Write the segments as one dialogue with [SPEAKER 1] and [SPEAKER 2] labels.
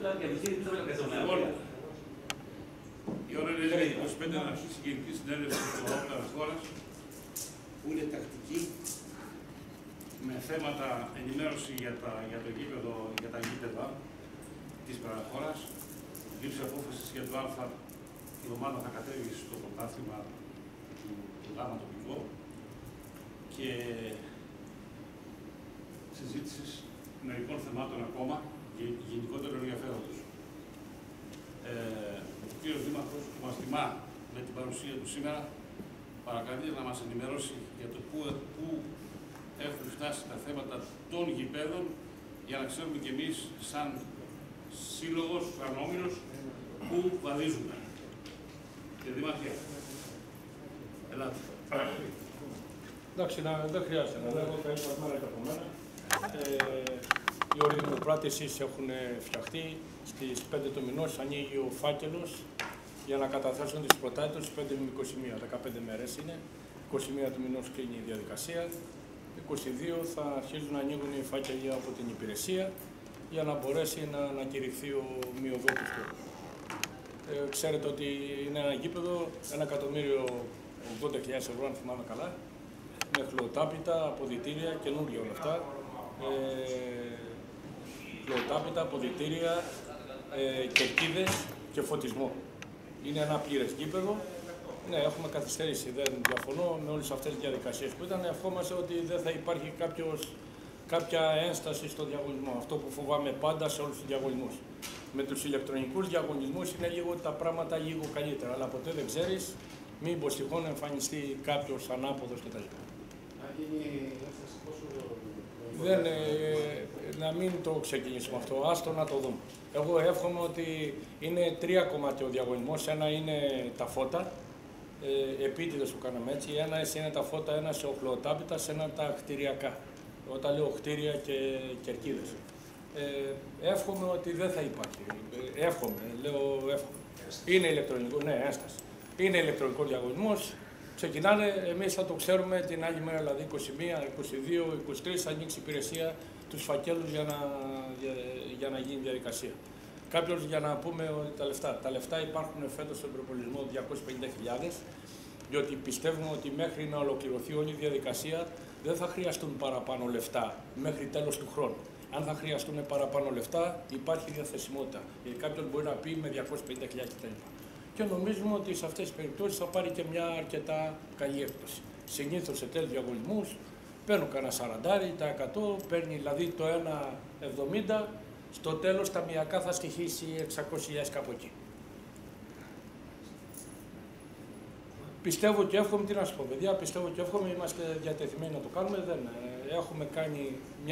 [SPEAKER 1] και επιχείρηση που θα
[SPEAKER 2] Λοιπόν, η ώρα είναι 25 να αρχίσει η Γενική Συνέλευση του Όπλα χώρας, που είναι τακτική, με θέματα ενημέρωση για το γήπεδο, για τα γήπεδα της παραχώρας, λήψη απόφασης για το Α, η ομάδα θα κατέβει στο πρωτάθλημα του Γ τοπικό και συζήτησης μερικών θεμάτων ακόμα γενικότερο ενδιαφέροντος. Ο κύριος Δήμαρχος που μας τιμά με την παρουσία του σήμερα παρακαλεί να μας ενημερώσει για το πού έχουν φτάσει τα θέματα των γηπέδων για να ξέρουμε κι εμείς σαν σύλλογος, σαν όμιλος, πού βαδίζουμε. Κύριε Δήμαρχε, ελάτε.
[SPEAKER 3] Εντάξει, δεν χρειάζεται να λέω, θα ήρθα μέρα και από μένα. Οι όροι δημοπράτησης έχουν φτιαχτεί. Στις 5 του μηνός ανοίγει ο φάκελος για να καταθέσουν τις προτάσεις τους 5 με 21. 15 μέρες είναι. 21 του μηνός κλείνει η διαδικασία. 22 θα αρχίζουν να ανοίγουν οι φάκελοι από την υπηρεσία για να μπορέσει να ανακηρυχθεί ο μειοδότης του. Ξέρετε ότι είναι ένα γήπεδο, 1.080.000 ευρώ, αν θυμάμαι καλά, με χλωοτάπητα, αποδυτήρια, καινούργια όλα αυτά. Χλωοτάπητα, αποδυτήρια, κερκίδες και φωτισμό. Είναι ένα πλήρες γήπεδο. Ναι, έχουμε καθυστέρηση, δεν διαφωνώ με όλες αυτές τις διαδικασίες που ήταν. Ευχόμαστε ότι δεν θα υπάρχει κάποια ένσταση στο διαγωνισμό. Αυτό που φοβάμαι πάντα σε όλους τους διαγωνισμούς. Με τους ηλεκτρονικούς διαγωνισμούς είναι λίγο τα πράγματα λίγο καλύτερα, αλλά ποτέ δεν ξέρεις μήπως τυχόν εμφανιστεί κάποιος ανάποδος κτλ. Να μην το ξεκινήσουμε αυτό, άστο να το δούμε. Εγώ εύχομαι ότι είναι 3 κομμάτια ο διαγωνισμός. Ένα είναι τα φώτα, επίτηδες που κάναμε έτσι. Ένα είναι τα φώτα, ένα σε οχλωοτάπητα, ένα τα κτηριακά. Όταν λέω κτίρια και κερκίδες. Εύχομαι ότι δεν θα υπάρχει. Εύχομαι. Είναι ηλεκτρονικό, ναι, ένσταση. Είναι ηλεκτρονικό διαγωνισμός. Ξεκινάνε, εμείς θα το ξέρουμε την άλλη μέρα, δηλαδή 21, 22, 23, θα ανοίξει η υπηρεσία τους φακέλους για να γίνει διαδικασία. Κάποιος για να πούμε τα λεφτά. Τα λεφτά υπάρχουν φέτος στον προπολογισμό 250.000, διότι πιστεύουμε ότι μέχρι να ολοκληρωθεί όλη η διαδικασία δεν θα χρειαστούν παραπάνω λεφτά μέχρι τέλος του χρόνου. Αν θα χρειαστούν παραπάνω λεφτά, υπάρχει διαθεσιμότητα. Γιατί κάποιος μπορεί να πει με 250.000 κτλ. Και νομίζουμε ότι σε αυτές τις περιπτώσεις θα πάρει και μια αρκετά καλή έκπτωση. Συνήθως σε τέτοιους διαγωνισμούς παίρνουν κανένα 40%, παίρνει δηλαδή το 1,70, στο τέλος ταμιακά θα στοιχήσει 600.000 κάπου εκεί. Πιστεύω και εύχομαι, τι να σου πω παιδιά, πιστεύω και εύχομαι, είμαστε διατεθειμένοι να το κάνουμε. Έχουμε κάνει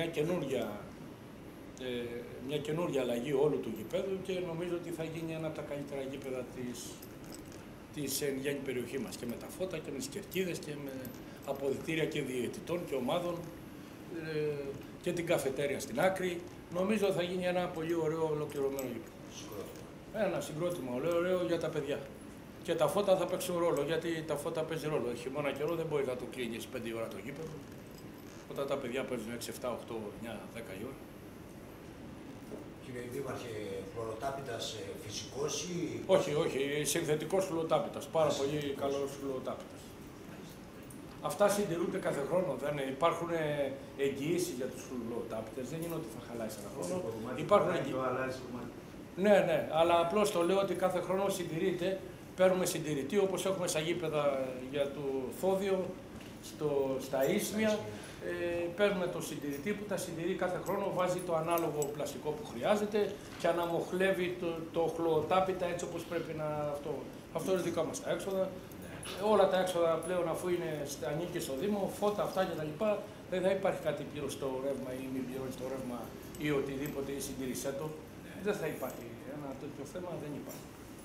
[SPEAKER 3] μια καινούργια αλλαγή όλου του γηπέδου και νομίζω ότι θα γίνει ένα από τα καλύτερα γήπεδα της εν γέννη περιοχή μας. Και με τα φώτα και με τις κερκίδες και με αποδυτήρια και διαιτητών και ομάδων και την καφετέρια στην άκρη. Νομίζω θα γίνει ένα πολύ ωραίο ολοκληρωμένο γήπεδο. Ένα συγκρότημα ωραίο για τα παιδιά. Και τα φώτα θα παίξουν ρόλο, γιατί τα φώτα παίζει ρόλο. Χειμώνα καιρό δεν μπορεί να το κλείνεις 5 ώρα το γήπεδο. Όταν τα παιδιά παίζουν 6, 7, 8, 9, 10 η ώρα.
[SPEAKER 4] Κύριε Δήμαρχε, χλωροτάπητας φυσικός ή...
[SPEAKER 3] Όχι, συνθετικός χλωροτάπητας. Πάρα πολύ καλός χλωροτάπητας. Αυτά συντηρούνται κάθε χρόνο. Δεν υπάρχουν εγγυήσεις για τους χλωροτάπητες. Δεν είναι ότι θα χαλάσει ένα χρόνο. Υπάρχουν εγγυήσεις. Ναι, αλλά απλώς το λέω ότι κάθε χρόνο συντηρείται. Παίρνουμε συντηρητή όπως έχουμε στα γήπεδα για το Θόδιο, στα Ίσμια. Παίρνουμε το συντηρητή που τα συντηρεί κάθε χρόνο, βάζει το ανάλογο πλαστικό που χρειάζεται και αναμοχλεύει το χλωοτάπητα έτσι όπως πρέπει να αυτό είναι δικά μας τα έξοδα. Όλα τα έξοδα πλέον αφού ανήκει στο Δήμο, φώτα αυτά κτλ. Δεν θα υπάρχει κάτι πλήρως στο ρεύμα ή μη πληρώνει το ρεύμα ή οτιδήποτε ή συντηρησέ το. Δεν θα υπάρχει ένα τέτοιο θέμα, δεν υπάρχει.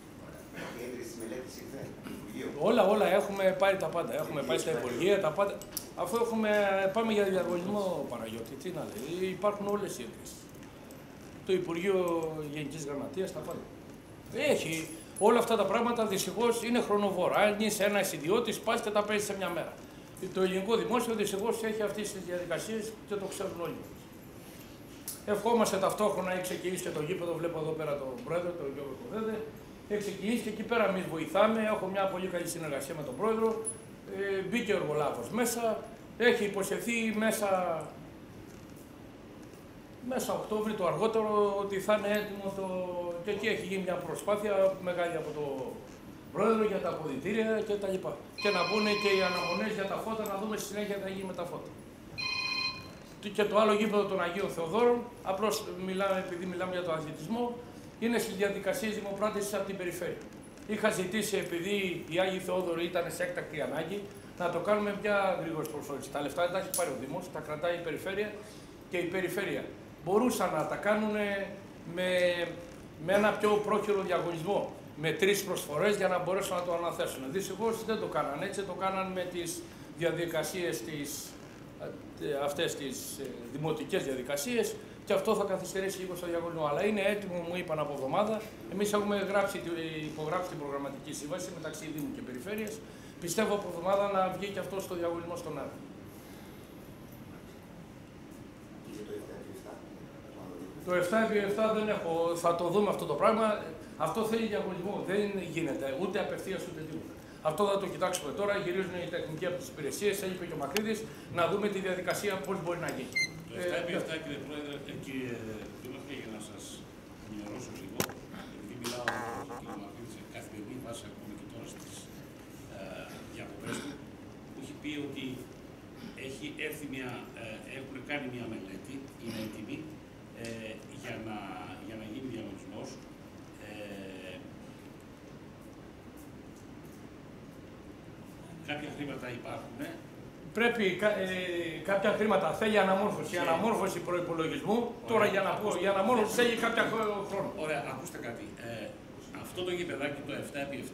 [SPEAKER 3] Όλα έχουμε πάρει τα πάντα. Έχουμε πάει στα υπουργεία, τα πάντα. Αφού πάμε για διαγωνισμό, Παναγιώτη, τι να λέει, υπάρχουν όλες οι έγκρισεις. Το Υπουργείο Γενικής Γραμματείας, τα πάντα. Έχει όλα αυτά τα πράγματα, δυστυχώς είναι χρονοβόρα. Αν είσαι ένας ιδιώτης, πας και τα παίζεις σε μια μέρα. Το ελληνικό δημόσιο δυστυχώς έχει αυτές τις διαδικασίες και το ξέρουν όλοι. Ευχόμαστε ταυτόχρονα, έχει ξεκινήσει και το γήπεδο. Βλέπω εδώ πέρα τον πρόεδρο, τον Γιώργο Κοδέδε. Έχει ξεκινήσει και εκεί πέρα εμείς βοηθάμε. Έχω μια πολύ καλή συνεργασία με τον πρόεδρο. Μπήκε ο εργολάβος μέσα. Έχει υποσχεθεί μέσα Οκτώβρη το αργότερο ότι θα είναι έτοιμο και εκεί έχει γίνει μια προσπάθεια μεγάλη από τον πρόεδρο για τα αποδυτήρια και τα λοιπά. Και να μπουν και οι αναμονές για τα φώτα, να δούμε στη συνέχεια τι θα γίνει με τα φώτα. Και το άλλο γήπεδο των Αγίων Θεοδόρων, απλώς επειδή μιλάμε για τον αθλητισμό, είναι στις διαδικασίες δημοπράτησης από την περιφέρεια. Είχα ζητήσει, επειδή οι Άγιοι Θεόδωροι ήταν σε έκτακτη ανάγκη, να το κάνουμε πια γρήγορη προσφορές. Τα λεφτά δεν τα έχει πάρει ο Δήμος, τα κρατάει η περιφέρεια και η περιφέρεια μπορούσαν να τα κάνουν με ένα πιο πρόχειρο διαγωνισμό, με 3 προσφορές για να μπορέσουν να το αναθέσουν. Δυστυχώς δεν το κάνανε έτσι, το κάνανε με τις διαδικασίες αυτές τις δημοτικές διαδικασίες και αυτό θα καθυστερήσει λίγο στο διαγωνισμό. Αλλά είναι έτοιμο, μου είπαν, από εβδομάδα. Εμείς έχουμε υπογράψει την προγραμματική σύμβαση μεταξύ Δήμου και Περιφέρειας. Πιστεύω από εβδομάδα να βγει και αυτό στο διαγωνισμό στον Άρη. Το 7x7 δεν έχω, θα το δούμε αυτό το πράγμα. Αυτό θέλει διαγωνισμό, δεν γίνεται ούτε απευθείας ούτε τίποτα. Αυτό θα το κοιτάξουμε τώρα. Γυρίζουν οι τεχνικοί από τις υπηρεσίες, είπε και ο Μακρύδης, να δούμε τη διαδικασία πώς μπορεί να γίνει.
[SPEAKER 2] Το 7x7, κύριε Πρόεδρε, κύριε Δήμαρχε, για να σας ενημερώσω λίγο, επειδή μιλάω με τον κύριο Μακρύδη σε καθημερινή βάση, ακόμη και τώρα στις διακοπές του, που έχει πει ότι έχουν κάνει μια μελέτη, είναι έτοιμη, για να γίνει διαγωνισμός. Κάποια χρήματα υπάρχουν.
[SPEAKER 3] Πρέπει κάποια χρήματα, θέλει αναμόρφωση. Η αναμόρφωση προϋπολογισμού, τώρα για να πω, η αναμόρφωση θέλει κάποια χρόνο.
[SPEAKER 2] Ωραία, ακούστε κάτι. Αυτό το γηπεδάκι το 7x7,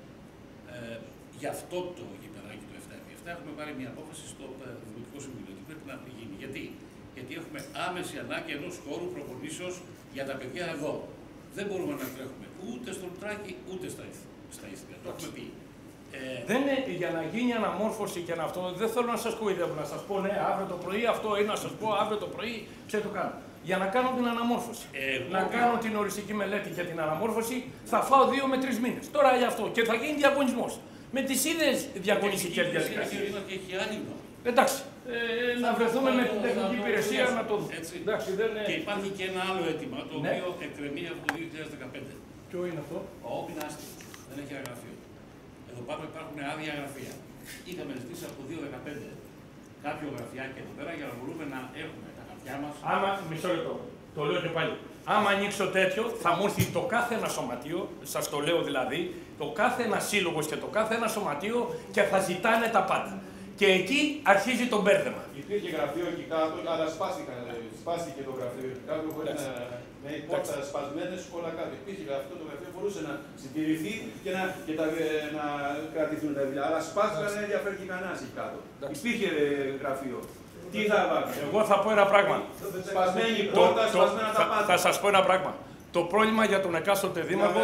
[SPEAKER 2] για αυτό το γηπεδάκι το 7x7 έχουμε πάρει μια απόφαση στο Δημοτικό Συμβούλιο ότι πρέπει να γίνει. Γιατί έχουμε άμεση ανάγκη ενός χώρου προπονήσεως για τα παιδιά εδώ. Δεν μπορούμε να τρέχουμε ούτε στο Λουτράκι ούτε στα Ίστρια. Το έχουμε πει.
[SPEAKER 3] Δεν είναι για να γίνει αναμόρφωση και να αυτό. Δεν θέλω να σας κοροϊδεύω, να σας πω ναι, αύριο το πρωί αυτό ή να σας πω αύριο το πρωί ξέρω το κάνω. Για να κάνω την αναμόρφωση. Να κάνω την οριστική μελέτη για την αναμόρφωση θα φάω 2 με 3 μήνες. Τώρα για αυτό και θα γίνει διαγωνισμός. Με τις ίδιες διαγωνιστικές διαδικασίες. Εντάξει. Να βρεθούμε με την τεχνική υπηρεσία να το δούμε.
[SPEAKER 2] Και υπάρχει και ένα άλλο αίτημα το οποίο εκκρεμεί από το 2015.
[SPEAKER 3] Ποιο είναι αυτό?
[SPEAKER 2] Ο Όπιν άστιος. Δεν έχει ένα γραφείο. Εδώ πάνω υπάρχουν άδεια γραφεία. Είχαμε ζητήσει από το 2015 κάποιο γραφιάκι εδώ πέρα για να μπορούμε να έχουμε τα χαρτιά μας.
[SPEAKER 3] Άμα, μισό λεπτό, το λέω και πάλι. Άμα ανοίξω τέτοιο, θα μου έρθει το κάθε ένα σωματείο, σας το λέω δηλαδή, το κάθε ένα σύλλογος και το κάθε ένα σωματείο και θα ζητάνε τα πάντα. Και εκεί αρχίζει το μπέρδεμα.
[SPEAKER 1] Υπήρχε γραφείο εκεί κάτω, αλλά σπάστηκε το γραφείο εκεί κάτω, χωρίς με πόρτα σπασμένες όλα κάτω. Υπήρχε αυτό το γραφείο, μπορούσε να συντηρηθεί και να κρατηθούν τα βιβλία. Αλλά σπάστηκαν, δεν ενδιαφέρει κανένας εκεί κάτω. Υπήρχε γραφείο. Τι θα βάλει?
[SPEAKER 3] Εγώ θα πω ένα πράγμα.
[SPEAKER 1] Σπασμένη πόρτα, σπασμένα τα πάντα.
[SPEAKER 3] Θα σας πω ένα πράγμα. Το πρόβλημα για τον εκάστοτε δήμαρχο.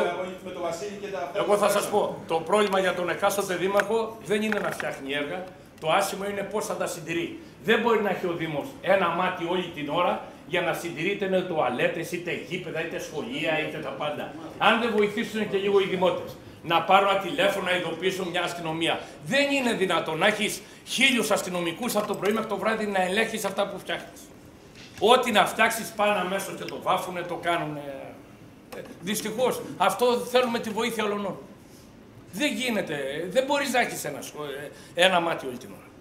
[SPEAKER 3] Εγώ θα σας πω. Το πρόβλημα για τον εκάστοτε δήμαρχο δεν είναι να φτιάχνει έργα. Το άσχημο είναι πώς θα τα συντηρεί. Δεν μπορεί να έχει ο Δήμος ένα μάτι όλη την ώρα για να συντηρείται είτε τουαλέτες, είτε γήπεδα, είτε σχολεία, είτε τα πάντα. Αν δεν βοηθήσουν και λίγο οι δημότες να πάρουν ένα τηλέφωνο να ειδοποιήσουν μια αστυνομία. Δεν είναι δυνατόν να έχεις 1000 αστυνομικούς από το πρωί μέχρι το βράδυ να ελέγχεις αυτά που φτιάχνεις. Ό,τι να φτιάξεις πάνε αμέσως και το βάφουνε, το κάνουνε. Δυστυχώς, αυτό θέλουμε τη βοήθεια όλων. Δεν γίνεται. Δεν μπορείς να έχεις ένα μάτι όλη την ώρα.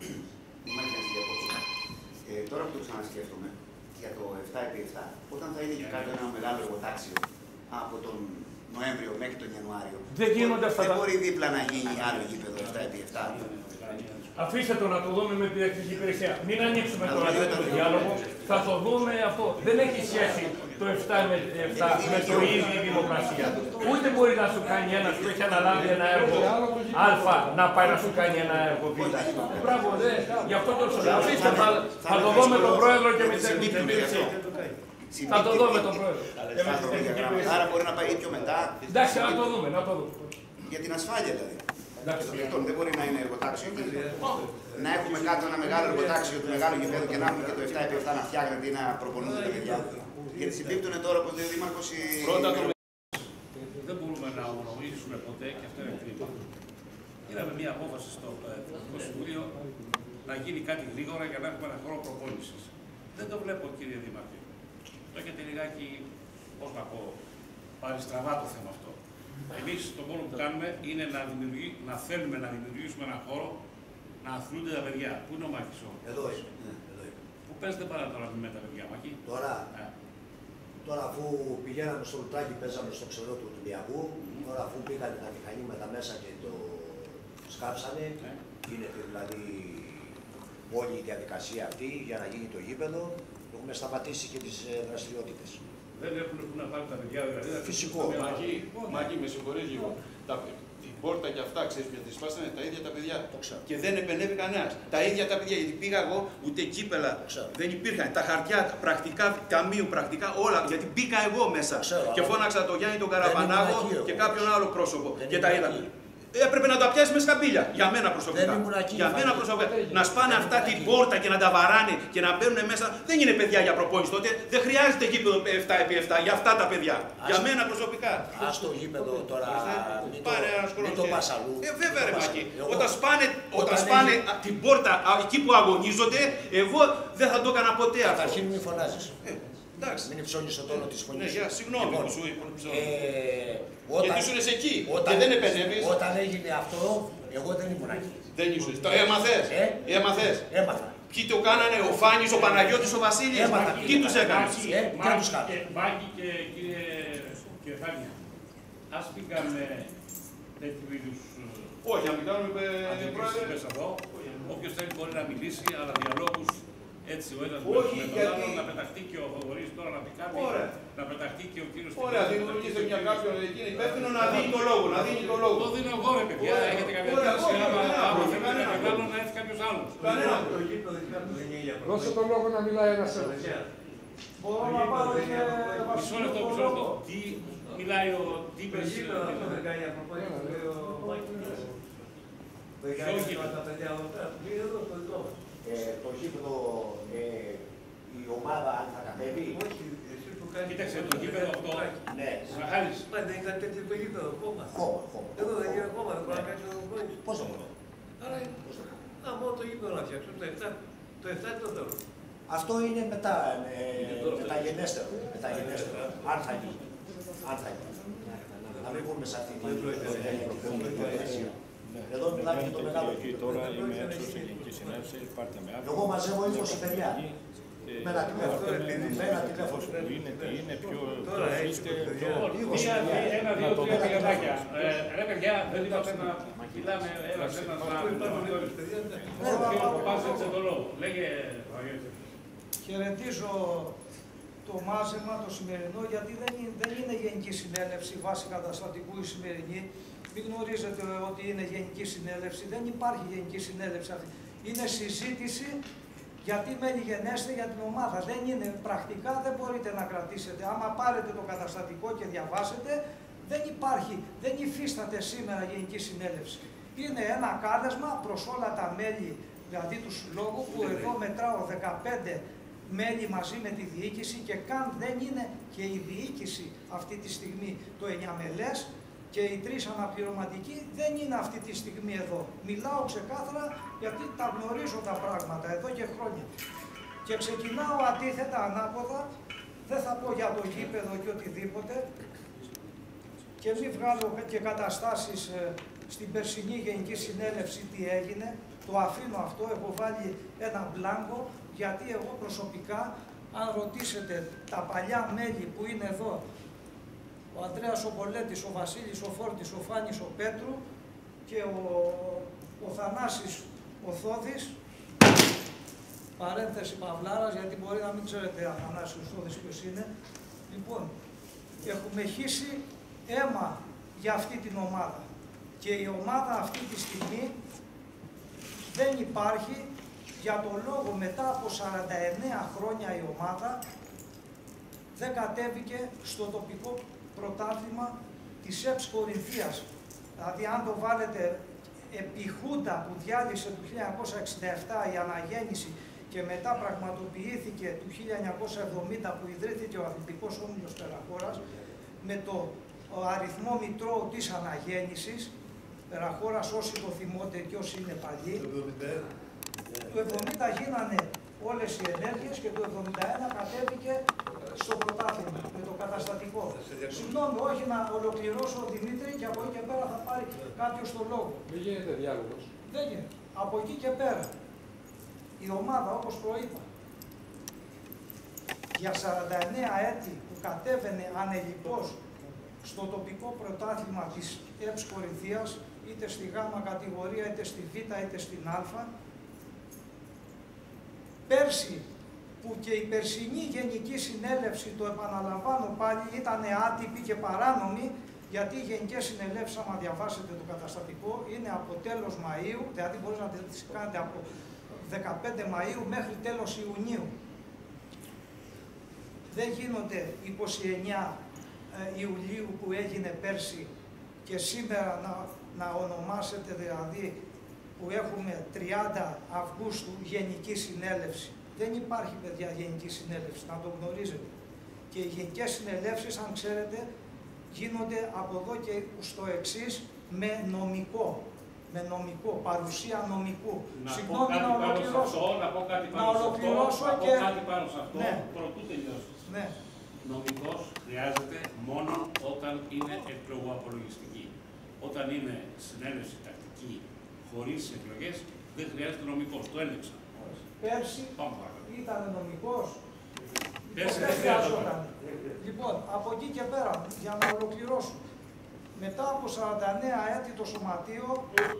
[SPEAKER 5] Τώρα που το ξανασκέφτομαι, για το 7x7, όταν θα είναι και κάτω ένα μεγάλο εργοτάξιο από τον Νοέμβριο μέχρι τον Ιανουάριο,
[SPEAKER 3] δεν γίνονται αυτά.
[SPEAKER 5] Δεν μπορεί δίπλα να γίνει άλλο γήπεδο 7x7.
[SPEAKER 3] Αφήστε το να το δούμε με την τεχνική υπηρεσία. Μην ανοίξουμε τώρα το διάλογο. Θα το δούμε αυτό. Δεν έχει σχέση το 7 με το ίδιο δημοκρασία. Ούτε μπορεί να σου κάνει ένας που έχει αναλάβει ένα έργο Α να πάει να σου κάνει ένα έργο Β. Μπράβο, δε. Γι' αυτό το λέω. Αφήστε, θα το δω με τον πρόεδρο και με την τεχνική υπηρεσία. Θα το δω με τον πρόεδρο.
[SPEAKER 5] Άρα μπορεί να πάει πιο μετά.
[SPEAKER 3] Εντάξει, να το δούμε.
[SPEAKER 5] Για την ασφάλεια δηλαδή. Λοιπόν, δεν μπορεί να είναι εργοτάξιο. Να έχουμε κάτω ένα μεγάλο εργοτάξιο του μεγάλου γηπέδου και να έχουμε και το 7x7 να φτιάχνεται ή να προπονούνται τα παιδιά. Γιατί συμπίπτουν τώρα, όπως λέει ο Δήμαρχος,
[SPEAKER 2] δεν μπορούμε να ομολογήσουμε ποτέ, και αυτό είναι κρίμα. Πήραμε μια απόφαση στο Εθνικό Συμβούλιο να γίνει κάτι γρήγορα για να έχουμε ένα χώρο προπόνησης. Δεν το βλέπω, κύριε Δήμαρχε. Το έχετε λιγάκι, πώς να πω, πάρει στραβά το θέμα αυτό. Εμείς το μόνο που κάνουμε είναι να θέλουμε να δημιουργήσουμε ένα χώρο να αθλούνται τα παιδιά. Πού είναι ο Μάκης όμως?
[SPEAKER 4] Εδώ είναι.
[SPEAKER 2] Πού παίζετε πάρα τώρα με τα παιδιά, Μάκη?
[SPEAKER 4] Τώρα αφού πηγαίναμε στο Λουτράκι, παίζαμε στο ξερό του Ολυμπιακού, τώρα αφού πήγανε τα μηχανήματα μέσα και το σκάψανε, γίνεται δηλαδή όλη η διαδικασία αυτή για να γίνει το γήπεδο, έχουμε σταματήσει και τις δραστηριότητες.
[SPEAKER 2] Δεν έχουν που να πάρουν τα παιδιά, δηλαδή.
[SPEAKER 4] Φυσικό.
[SPEAKER 1] Μάκη, με συγχωρείς λίγο. Την πόρτα και αυτά, ξέρεις γιατί σπάσανε τα ίδια τα παιδιά. Και δεν επενεύει κανένας. Τα ίδια τα παιδιά. Γιατί πήγα εγώ, ούτε κύπελα δεν υπήρχαν. Τα χαρτιά, πρακτικά, ταμείου, πρακτικά όλα. Γιατί μπήκα εγώ μέσα. Και φώναξα τον Γιάννη τον Καραπανάγο και κάποιον άλλο πρόσωπο. Και τα είδα. Έπρεπε να τα πιάσει με σκαμπίλια. Για μένα προσωπικά. Για μένα προσωπικά. Να σπάνε αυτά την πόρτα και να τα βαράνε και να μπαίνουν μέσα. Δεν είναι παιδιά για προπόνηση τότε. Δεν χρειάζεται γήπεδο 7x7 για αυτά τα παιδιά. Για μένα προσωπικά.
[SPEAKER 4] Ας το γήπεδο τώρα. Μην το πας αλλού.
[SPEAKER 1] Βέβαια, ρε Μάκη. Όταν σπάνε την πόρτα εκεί που αγωνίζονται, εγώ δεν θα το έκανα ποτέ αυτό.
[SPEAKER 4] Καταρχήν μην φωνάζεις.
[SPEAKER 1] Μην
[SPEAKER 4] υψώνεις το τόνο της φωνής.
[SPEAKER 1] Ναι, συγγνώμη που σου γιατί ήσουν εκεί και δεν επενεύεις.
[SPEAKER 4] Όταν έγινε αυτό, εγώ δεν ήμουν εκεί.
[SPEAKER 1] Δεν ήσουν. Το έμαθες.
[SPEAKER 4] Έμαθα.
[SPEAKER 1] Ποιοι το κάνανε, ο Φάνης, ο Παναγιώτης, ο Βασίλης. Τι τους έκανες?
[SPEAKER 2] Μάκη και κύριε Φάνια, ας μην κάνουμε τέτοιου είδους.
[SPEAKER 1] Όχι, αν μην κάνουμε πρόεδρε.
[SPEAKER 2] Όποιος θέλει μπορεί να μιλήσει, αλλά διαλόγους έτσι ο ένας με τον άλλον, να πεταχτεί και ο Θοδωρής τώρα να πει κάτι, να πεταχτεί και ο κύριος.
[SPEAKER 1] Ωραία, δημιουργήστε μια κάποιον εκείνη υπεύθυνο να δίνει το λόγο.
[SPEAKER 2] Το δίνω εγώ, ρε παιδιά, έχετε καμία θέση, άμα θέλετε να κάνω να έρθει κάποιος άλλος.
[SPEAKER 3] Δώσε τον λόγο να μιλάει ένας άλλος.
[SPEAKER 1] Μπορώ να πάρω και
[SPEAKER 2] Μισό λεπτό. Τι μιλάει ο Τύπερς?
[SPEAKER 4] Το γήπεδο, η ομάδα αν θα κατέβει.
[SPEAKER 2] Κοίταξε, το γήπεδο αυτό.
[SPEAKER 4] Ναι.
[SPEAKER 2] Μαχάρης.
[SPEAKER 6] Δεν ήταν τέτοιο το γήπεδο, κόμμα. Εδώ δεν είναι κόμμα, δεν μπορεί να κάνει το κόμμα.
[SPEAKER 4] Πώς το μπορώ?
[SPEAKER 6] Άρα, μόνο το γήπεδο να φτιάξω, το 7 το θέλω.
[SPEAKER 4] Αυτό είναι μεταγενέστερο. Αν θα γίνει. Να μην βγούμε σε αυτή την προπονητική. Εδώ μιλάμε για το μεγάλο.
[SPEAKER 3] Τώρα είμαι έξω σε γενική συνέλευση, πάρτε με άκρη.
[SPEAKER 4] Εγώ μαζεύω 20 παιδιά. Με ένα τηλέφωνο.
[SPEAKER 3] Είναι πιο είστε πιο...
[SPEAKER 2] Ένα, δύο, τρία πηγαδάκια. Ρε παιδιά, δεν είπατε να μιλάμε ένας να πάσε το λόγο. Λέγε,
[SPEAKER 7] χαιρετίζω το μάζεμα το σημερινό, γιατί δεν είναι γενική συνέλευση βάσει καταστατικού η σημερινή. Μην γνωρίζετε ότι είναι γενική συνέλευση, δεν υπάρχει γενική συνέλευση αυτή. Είναι συζήτηση γιατί μέλη γενέστε για την ομάδα. Δεν είναι πρακτικά, δεν μπορείτε να κρατήσετε. Άμα πάρετε το καταστατικό και διαβάσετε, δεν υπάρχει, δεν υφίσταται σήμερα γενική συνέλευση. Είναι ένα κάλεσμα προς όλα τα μέλη, δηλαδή του συλλόγου, που εδώ μετράω 15 μέλη μαζί με τη διοίκηση και καν δεν είναι και η διοίκηση αυτή τη στιγμή το 9 μελές. Και οι 3 αναπληρωματικοί δεν είναι αυτή τη στιγμή εδώ. Μιλάω ξεκάθαρα γιατί τα γνωρίζω τα πράγματα εδώ και χρόνια. Και ξεκινάω αντίθετα, ανάποδα, δεν θα πω για το γήπεδο και οτιδήποτε, και μην βγάλω και καταστάσεις στην περσινή Γενική Συνέλευση τι έγινε. Το αφήνω αυτό, έχω βάλει ένα μπλάνκο, γιατί εγώ προσωπικά, αν ρωτήσετε τα παλιά μέλη που είναι εδώ, ο Ανδρέας ο Πολέτης, ο Βασίλης ο Φόρτης, ο Φάνης ο Πέτρου και ο Θανάσης ο Θόδης, παρένθεση Παυλάρας, γιατί μπορεί να μην ξέρετε Αθανάσης ο Θόδης ποιος είναι. Λοιπόν, έχουμε χύσει αίμα για αυτή την ομάδα και η ομάδα αυτή τη στιγμή δεν υπάρχει, για τον λόγο μετά από 49 χρόνια η ομάδα δεν κατέβηκε στο τοπικό πρωτάθλημα της ΕΠΣ Κορινθίας. Δηλαδή αν το βάλετε επί Χούντα που διάλυσε το 1967 η αναγέννηση και μετά πραγματοποιήθηκε το 1970 που ιδρύθηκε ο Αθλητικός Όμιλος Περαχώρας με το αριθμό μητρώου της αναγέννησης, Περαχώρας όσοι το θυμούνται και όσοι είναι παλιοί. Το 70 γίνανε όλες οι ενέργειες και το 71 κατέβηκε στο πρωτάθλημα με το καταστατικό. Συγγνώμη, όχι να ολοκληρώσω ο Δημήτρη και από εκεί και πέρα θα πάρει κάποιος το λόγο.
[SPEAKER 8] Δεν γίνεται διάλογος.
[SPEAKER 7] Δεν γίνεται. Από εκεί και πέρα η ομάδα, όπως προείπα, για 49 έτη που κατέβαινε ανελιπώς στο τοπικό πρωτάθλημα της ΕΠΣ Κορινθίας, είτε στη Γ κατηγορία, είτε στη Β, είτε στην Α. Πέρσι, που και η περσινή Γενική Συνέλευση, το επαναλαμβάνω πάλι, ήταν άτυπη και παράνομη, γιατί οι Γενικές Συνελεύσεις, άμα διαβάσετε το καταστατικό, είναι από τέλος Μαΐου, δηλαδή μπορείς να τις κάνετε από 15 Μαΐου μέχρι τέλος Ιουνίου. Δεν γίνονται 29 Ιουλίου που έγινε πέρσι και σήμερα να ονομάσετε δηλαδή που έχουμε 30 Αυγούστου Γενική Συνέλευση. Δεν υπάρχει, παιδιά, Γενική Συνέλευση, να το γνωρίζετε. Και οι Γενικές Συνελεύσεις, αν ξέρετε, γίνονται από εδώ και στο εξής με νομικό, παρουσία νομικού.
[SPEAKER 2] Συγγνώμη, να ολοκληρώσω. Να πω κάτι πάνω σε αυτό, προτού τελειώσω.
[SPEAKER 7] Ναι.
[SPEAKER 2] Νομικός χρειάζεται μόνο όταν είναι εκλογοαπολογιστική. Όταν είναι συνέλευση τακτική χωρίς εκλογές, δεν χρειάζεται νομικός. Το έλεξα.
[SPEAKER 7] Πέρσι ήταν νομικός.
[SPEAKER 2] Πέρσι
[SPEAKER 7] δεν χρειάζονταν. Λοιπόν, από εκεί και πέρα, για να ολοκληρώσω. Μετά από 49 έτη το σωματείο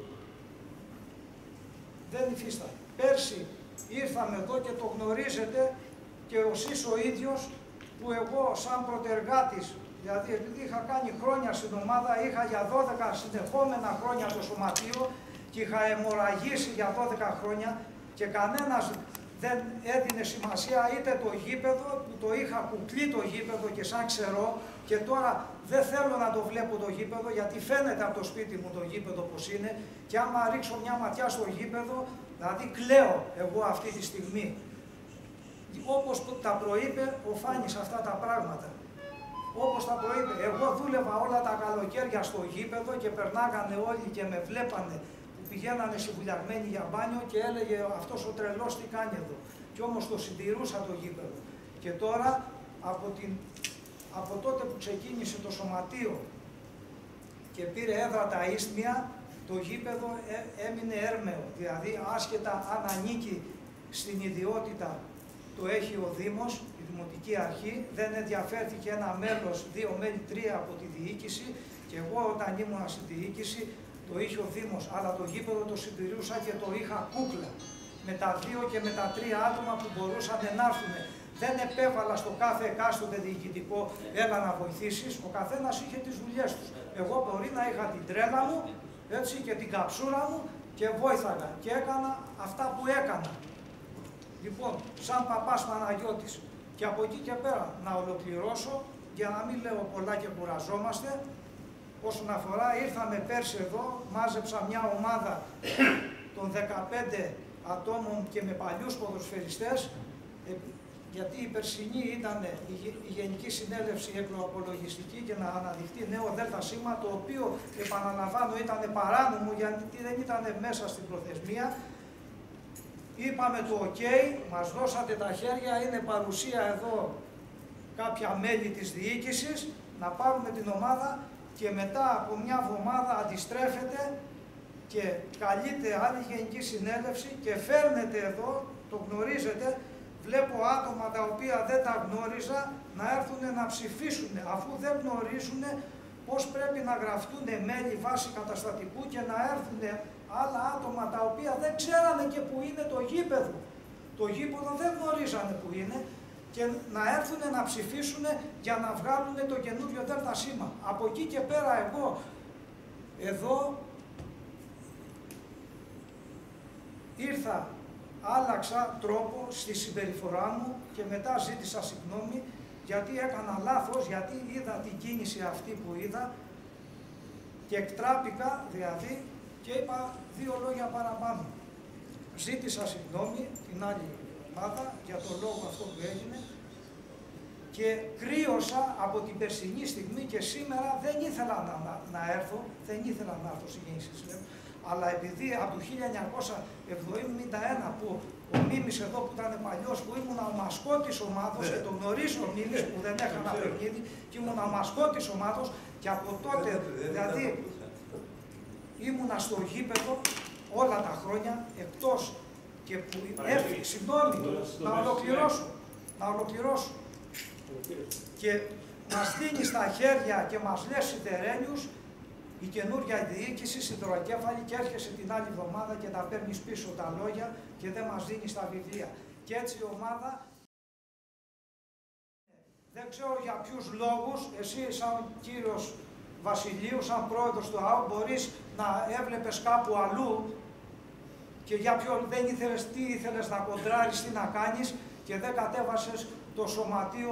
[SPEAKER 7] δεν υφίσταται. Πέρσι ήρθαμε εδώ και το γνωρίζετε και εσείς ο ίδιος, που εγώ σαν πρωτεργάτης, δηλαδή επειδή είχα κάνει χρόνια στην ομάδα, είχα για 12 συνεχόμενα χρόνια το σωματείο και είχα αιμορραγήσει για 12 χρόνια και κανένας δεν έδινε σημασία είτε το γήπεδο, που το είχα κουκλεί το γήπεδο και σαν ξερό, και τώρα δεν θέλω να το βλέπω το γήπεδο, γιατί φαίνεται από το σπίτι μου το γήπεδο πως είναι, και άμα ρίξω μια ματιά στο γήπεδο, δηλαδή κλαίω εγώ αυτή τη στιγμή. Όπως τα προείπε ο Φάνης αυτά τα πράγματα. Όπως τα προείπε, εγώ δούλευα όλα τα καλοκαίρια στο γήπεδο και περνάγανε όλοι και με βλέπανε που πηγαίνανε συμβουλιαγμένοι για μπάνιο και έλεγε αυτός ο τρελός τι κάνει εδώ. Και όμως το συντηρούσα το γήπεδο. Και τώρα από τότε που ξεκίνησε το σωματείο και πήρε έδρα τα Ίστμια, το γήπεδο έμεινε έρμεο. Δηλαδή άσχετα αν ανήκει στην ιδιότητα, το έχει ο Δήμος, η Δημοτική Αρχή, δεν ενδιαφέρθηκε ένα μέλος, 2 μέλη, 3 από τη διοίκηση, και εγώ όταν ήμουν στη διοίκηση το είχε ο Δήμος, αλλά το γήπεδο το συντηρούσα και το είχα κούκλα, με τα 2 και με τα 3 άτομα που μπορούσαν να έρθουν. Δεν επέβαλα στο κάθε εκάστοτε διοικητικό έλα να βοηθήσεις, ο καθένας είχε τις δουλειές τους. Εγώ μπορεί να είχα την τρέλα μου, έτσι, και την καψούρα μου και βόηθαγα και έκανα αυτά που έκανα. Λοιπόν, σαν παπάς Παναγιώτης, και από εκεί και πέρα να ολοκληρώσω, για να μην λέω πολλά και κουραζόμαστε, όσον αφορά, ήρθαμε πέρσι εδώ, μάζεψα μια ομάδα των 15 ατόμων και με παλιούς ποδοσφαιριστές, γιατί η περσινή ήταν η Γενική Συνέλευση εκλογοαπολογιστική και να αναδειχθεί νέο ΔΣ, το οποίο, επαναλαμβάνω, ήταν παράνομο γιατί δεν ήταν μέσα στην προθεσμία. Είπαμε το OK, μας δώσατε τα χέρια, είναι παρουσία εδώ κάποια μέλη της διοίκησης, να πάρουμε την ομάδα και μετά από μια εβδομάδα αντιστρέφεται και καλείται άλλη Γενική Συνέλευση και φέρνετε εδώ, το γνωρίζετε, βλέπω άτομα τα οποία δεν τα γνώριζα να έρθουν να ψηφίσουν, αφού δεν γνωρίζουν πώς πρέπει να γραφτούν μέλη βάση καταστατικού και να έρθουν άλλα άτομα τα οποία δεν ξέρανε και που είναι το γήπεδο. Το γήπεδο δεν γνωρίζανε που είναι και να έρθουν να ψηφίσουν για να βγάλουν το καινούριο ΔΣ. Από εκεί και πέρα εγώ εδώ ήρθα, άλλαξα τρόπο στη συμπεριφορά μου και μετά ζήτησα συγγνώμη γιατί έκανα λάθος, γιατί είδα την κίνηση αυτή που είδα και εκτράπηκα δηλαδή και είπα 2 λόγια παραπάνω. Ζήτησα συγγνώμη την άλλη εβδομάδα για τον λόγο αυτό που έγινε και κρύωσα από την περσινή στιγμή και σήμερα δεν ήθελα να έρθω, στη Γενική Συνέλευση, αλλά επειδή από το 1971 που ο Μίμης εδώ που ήταν παλιός, που ήμουν ο μασκότης ομάδος και τον γνωρίζω ο Μίμης που δεν έκανα παιχνίδι και ήμουν ο μασκότης ομάδος και από τότε, δηλαδή ήμουνα στο γήπεδο όλα τα χρόνια, εκτός και που έφυγε, συγγνώμη, να ολοκληρώσω. Και μας δίνει στα χέρια και μας λέει σιδερένιους η καινούργια διοίκηση, σιδεροκέφαλη, και έρχεσαι την άλλη εβδομάδα και τα παίρνεις πίσω τα λόγια και δεν μας δίνει τα βιβλία. Και έτσι η ομάδα, δεν ξέρω για ποιους λόγους, εσύ σαν κύριος Βασιλείου, σαν πρόεδρος του ΑΟ, μπορείς να έβλεπες κάπου αλλού και για ποιο δεν ήθελες, τι ήθελες να κοντράρεις, τι να κάνεις και δεν κατέβασες το σωματείο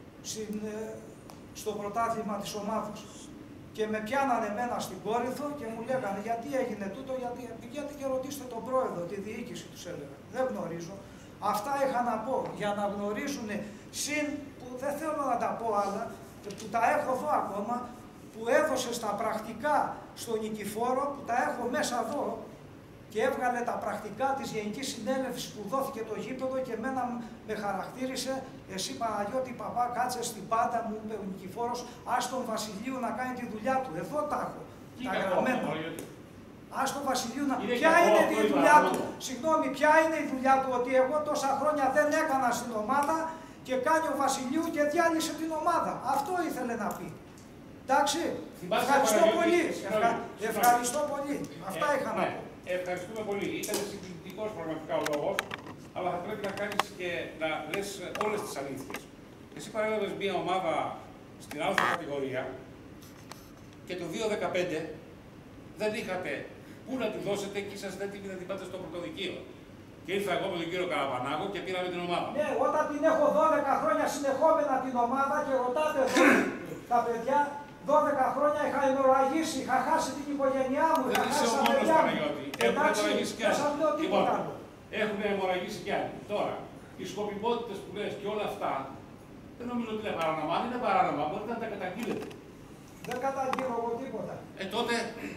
[SPEAKER 7] στο πρωτάθλημα της ομάδας. Και με πιάνανε εμένα στην Κόρινθο και μου λέγανε γιατί έγινε τούτο, γιατί πηγαίνετε και ρωτήστε τον πρόεδρο, τη διοίκηση τους έλεγα. Δεν γνωρίζω. Αυτά είχα να πω για να γνωρίζουν, συν που δεν θέλω να τα πω άλλα, που τα έχω εδώ ακόμα, που έδωσε στα πρακτικά στον Νικηφόρο, που τα έχω μέσα εδώ, και έβγαλε τα πρακτικά της Γενικής Συνέλευσης που δόθηκε το γήπεδο και εμένα με χαρακτήρισε, εσύ Παναγιώτη παπά κάτσε στην πάντα, μου είπε ο Νικηφόρος, ας τον Βασιλείου να κάνει τη δουλειά του. Εδώ τα έχω, τα γραμμένα. Ας τον Βασιλείου να... Ποια είναι η δουλειά του, συγγνώμη, ποια είναι η δουλειά του, ότι εγώ τόσα χρόνια δεν έκανα στην ομάδα και κάνει ο Βασιλείου και διάλυσε την ομάδα. Αυτό ήθελε να πει. Εντάξει, ευχαριστώ πολύ. Ευχαριστώ πολύ. Αυτά είχα να πω.
[SPEAKER 2] Ευχαριστούμε πολύ. Ήταν συγκλητικός πραγματικά ο λόγος, αλλά θα πρέπει να κάνεις και να λες όλες τις αλήθειες. Εσύ παρέλαβες μια ομάδα στην α κατηγορία και το 2015 δεν είχατε πού να τη δώσετε και ήσασταν έτοιμοι να την πάτε στο πρωτοδικείο. Και ήρθα εγώ με τον κύριο Καραπανάκο και πήραμε την ομάδα.
[SPEAKER 7] Ναι, όταν την έχω 12 χρόνια συνεχόμενα την ομάδα και ρωτάτε εδώ τα παιδιά, 12 χρόνια είχα αιμορραγήσει, είχα χάσει την οικογένειά μου, είχα χάσει τα παιδιά μου.
[SPEAKER 2] Έχουν αιμορραγήσει κι άλλοι. Λοιπόν, έχουν αιμορραγήσει κι άλλοι. Τώρα, οι σκοπιμότητες που λες και όλα αυτά, δεν νομίζω ότι είναι παράνομα. Αν είναι παράνομα, μπορείτε να τα καταγγείλετε.
[SPEAKER 7] Δεν καταγγείλω εγώ τίποτα.
[SPEAKER 2] Τότε...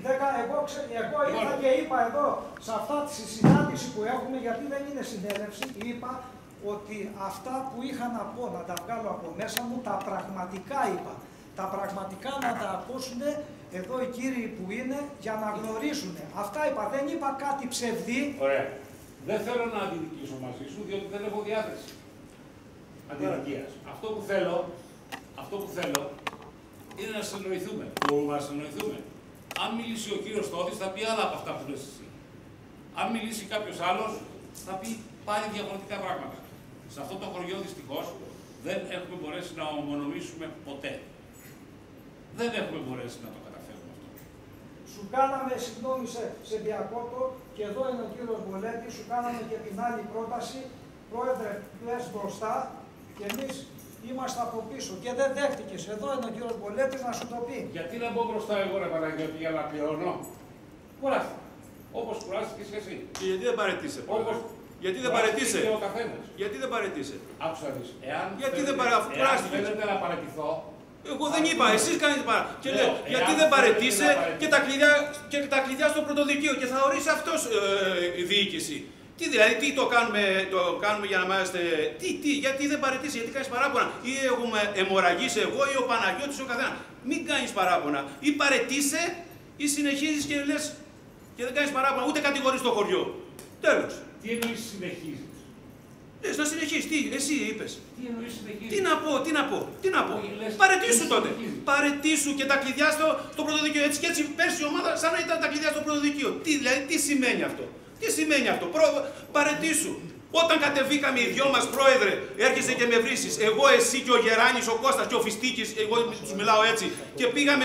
[SPEAKER 7] Εγώ ήρθα και είπα εδώ, σε αυτά τη συνάντηση που έχουμε, γιατί δεν είναι συνέλευση, είπα ότι αυτά που είχα να πω, να τα βγάλω από μέσα μου, τα πραγματικά είπα. Τα πραγματικά να τα ακούσουν εδώ οι κύριοι που είναι για να γνωρίζουν. Αυτά είπα, δεν είπα κάτι ψευδή.
[SPEAKER 2] Ωραία. Δεν θέλω να αντιδικήσω μαζί σου, διότι δεν έχω διάθεση αντιδικίας. Αυτό που θέλω είναι να συνεννοηθούμε. Μπορούμε να συνεννοηθούμε. Αν μιλήσει ο κύριος Στόδης, θα πει άλλα από αυτά που λες εσύ. Αν μιλήσει κάποιος άλλος, θα πει πάλι διαφορετικά πράγματα. Σε αυτό το χωριό δυστυχώς δεν έχουμε μπορέσει να ομονομήσουμε ποτέ. Δεν έχουμε μπορέσει να το καταφέρουμε αυτό.
[SPEAKER 7] Σου κάναμε, συγγνώμη σε διακόπτω, και εδώ είναι ο κύριος Μπολέτη, σου κάναμε και την άλλη πρόταση, πρόεδρε, λες μπροστά και εμείς είμαστε από πίσω και δεν δέχτηκες. Εδώ είναι ο κύριος Μπολέτης να σου το πει.
[SPEAKER 2] Γιατί να μπω μπροστά εγώ, ρε Παναγιώτη, για να πληρώνω. Κουράστηκα. Όπως κουράστηκες και εσύ.
[SPEAKER 1] Και γιατί δεν παρετήσαι. Γιατί δεν παρετήσαι. Γιατί δεν παρετήσαι.
[SPEAKER 2] Άκουσα να δεις.
[SPEAKER 1] Γιατί δεν παρετήσαι.
[SPEAKER 2] Εάν θέλετε να παρετηθώ.
[SPEAKER 1] Εγώ δεν είπα, εσείς κάνετε παρά. Και λέω, γιατί δεν παρετήσαι και τα κλειδιά στο πρωτοδικείο και θα ορίσει αυτός η διοίκηση. Τι δηλαδή, τι το κάνουμε για να είμαστε. Γιατί δεν παρετήσει, γιατί κάνεις παράπονα. Ή έχουμε αιμορραγήσει εγώ ή ο Παναγιώτης ή ο καθένα. Μην κάνεις παράπονα. Ή παρετήσε ή συνεχίζεις και λες και δεν κάνεις παράπονα, ούτε κατηγορείς το χωριό. Τέλος.
[SPEAKER 2] Τι εννοείς συνεχίζεις.
[SPEAKER 1] Λες να συνεχίσεις, εσύ είπες.
[SPEAKER 2] Τι εννοείς συνεχίζεις.
[SPEAKER 1] Τι να πω. Παρετήσου τότε. Παρετήσου και τα κλειδιά στο πρωτοδικείο. Έτσι και έτσι πέρσι η ομάδα σαν να ήταν τα κλειδιά στο πρωτοδικείο. Τι σημαίνει αυτό. Τι σημαίνει αυτό. Παρετήσου. Όταν κατεβήκαμε οι δυο μας, πρόεδρε, έρχεσαι και με βρίσκεις. Εγώ, εσύ και ο Γεράνης, ο Κώστας και ο Φιστίκης, εγώ τους μιλάω έτσι, και πήγαμε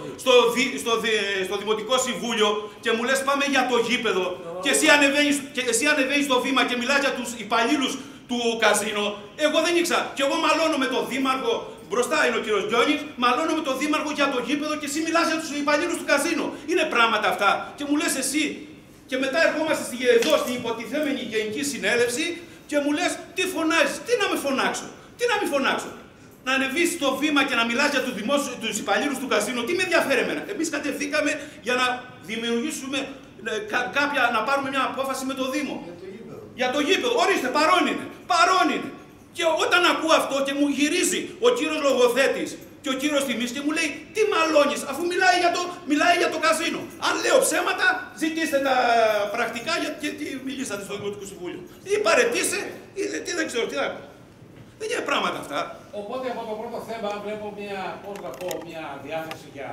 [SPEAKER 1] στο Δημοτικό Συμβούλιο και μου λες πάμε για το γήπεδο. Και εσύ ανεβαίνεις στο βήμα και μιλάς για τους υπαλλήλους του καζίνο. Εγώ δεν ήξερα. Και εγώ μαλώνω με τον Δήμαρχο Μπροστά είναι ο κύριος Γκιόνης, μαλώνω με τον δήμαρχο για το γήπεδο και εσύ μιλάς για τους υπαλλήλους του καζίνο. Είναι πράγματα αυτά. Και μου λες εσύ. Και μετά ερχόμαστε εδώ στην υποτιθέμενη γενική συνέλευση και μου λες τι φωνάζεις. Τι να με φωνάξω. Τι να μην φωνάξω. Να ανεβείς στο βήμα και να μιλάς για τους υπαλλήλους του καζίνο. Τι με ενδιαφέρει εμένα. Εμείς κατευθήκαμε για να δημιουργήσουμε να πάρουμε μια απόφαση με το Δήμο. Για το γήπεδο. Ορίστε, παρόν είναι. Παρόν είναι. Και όταν ακούω αυτό και μου γυρίζει ο κύριος λογοθέτης και ο κύριος τιμής και μου λέει τι μαλώνεις, αφού μιλάει για το καζίνο. Αν λέω ψέματα, ζητήστε τα πρακτικά και τι μιλήσατε στο Δημοτικό Συμβούλιο. Ή παρετήσε, ή δεν ξέρω τι να πω. Δεν είναι πράγματα αυτά.
[SPEAKER 2] Οπότε από το πρώτο θέμα βλέπω μια διάθεση για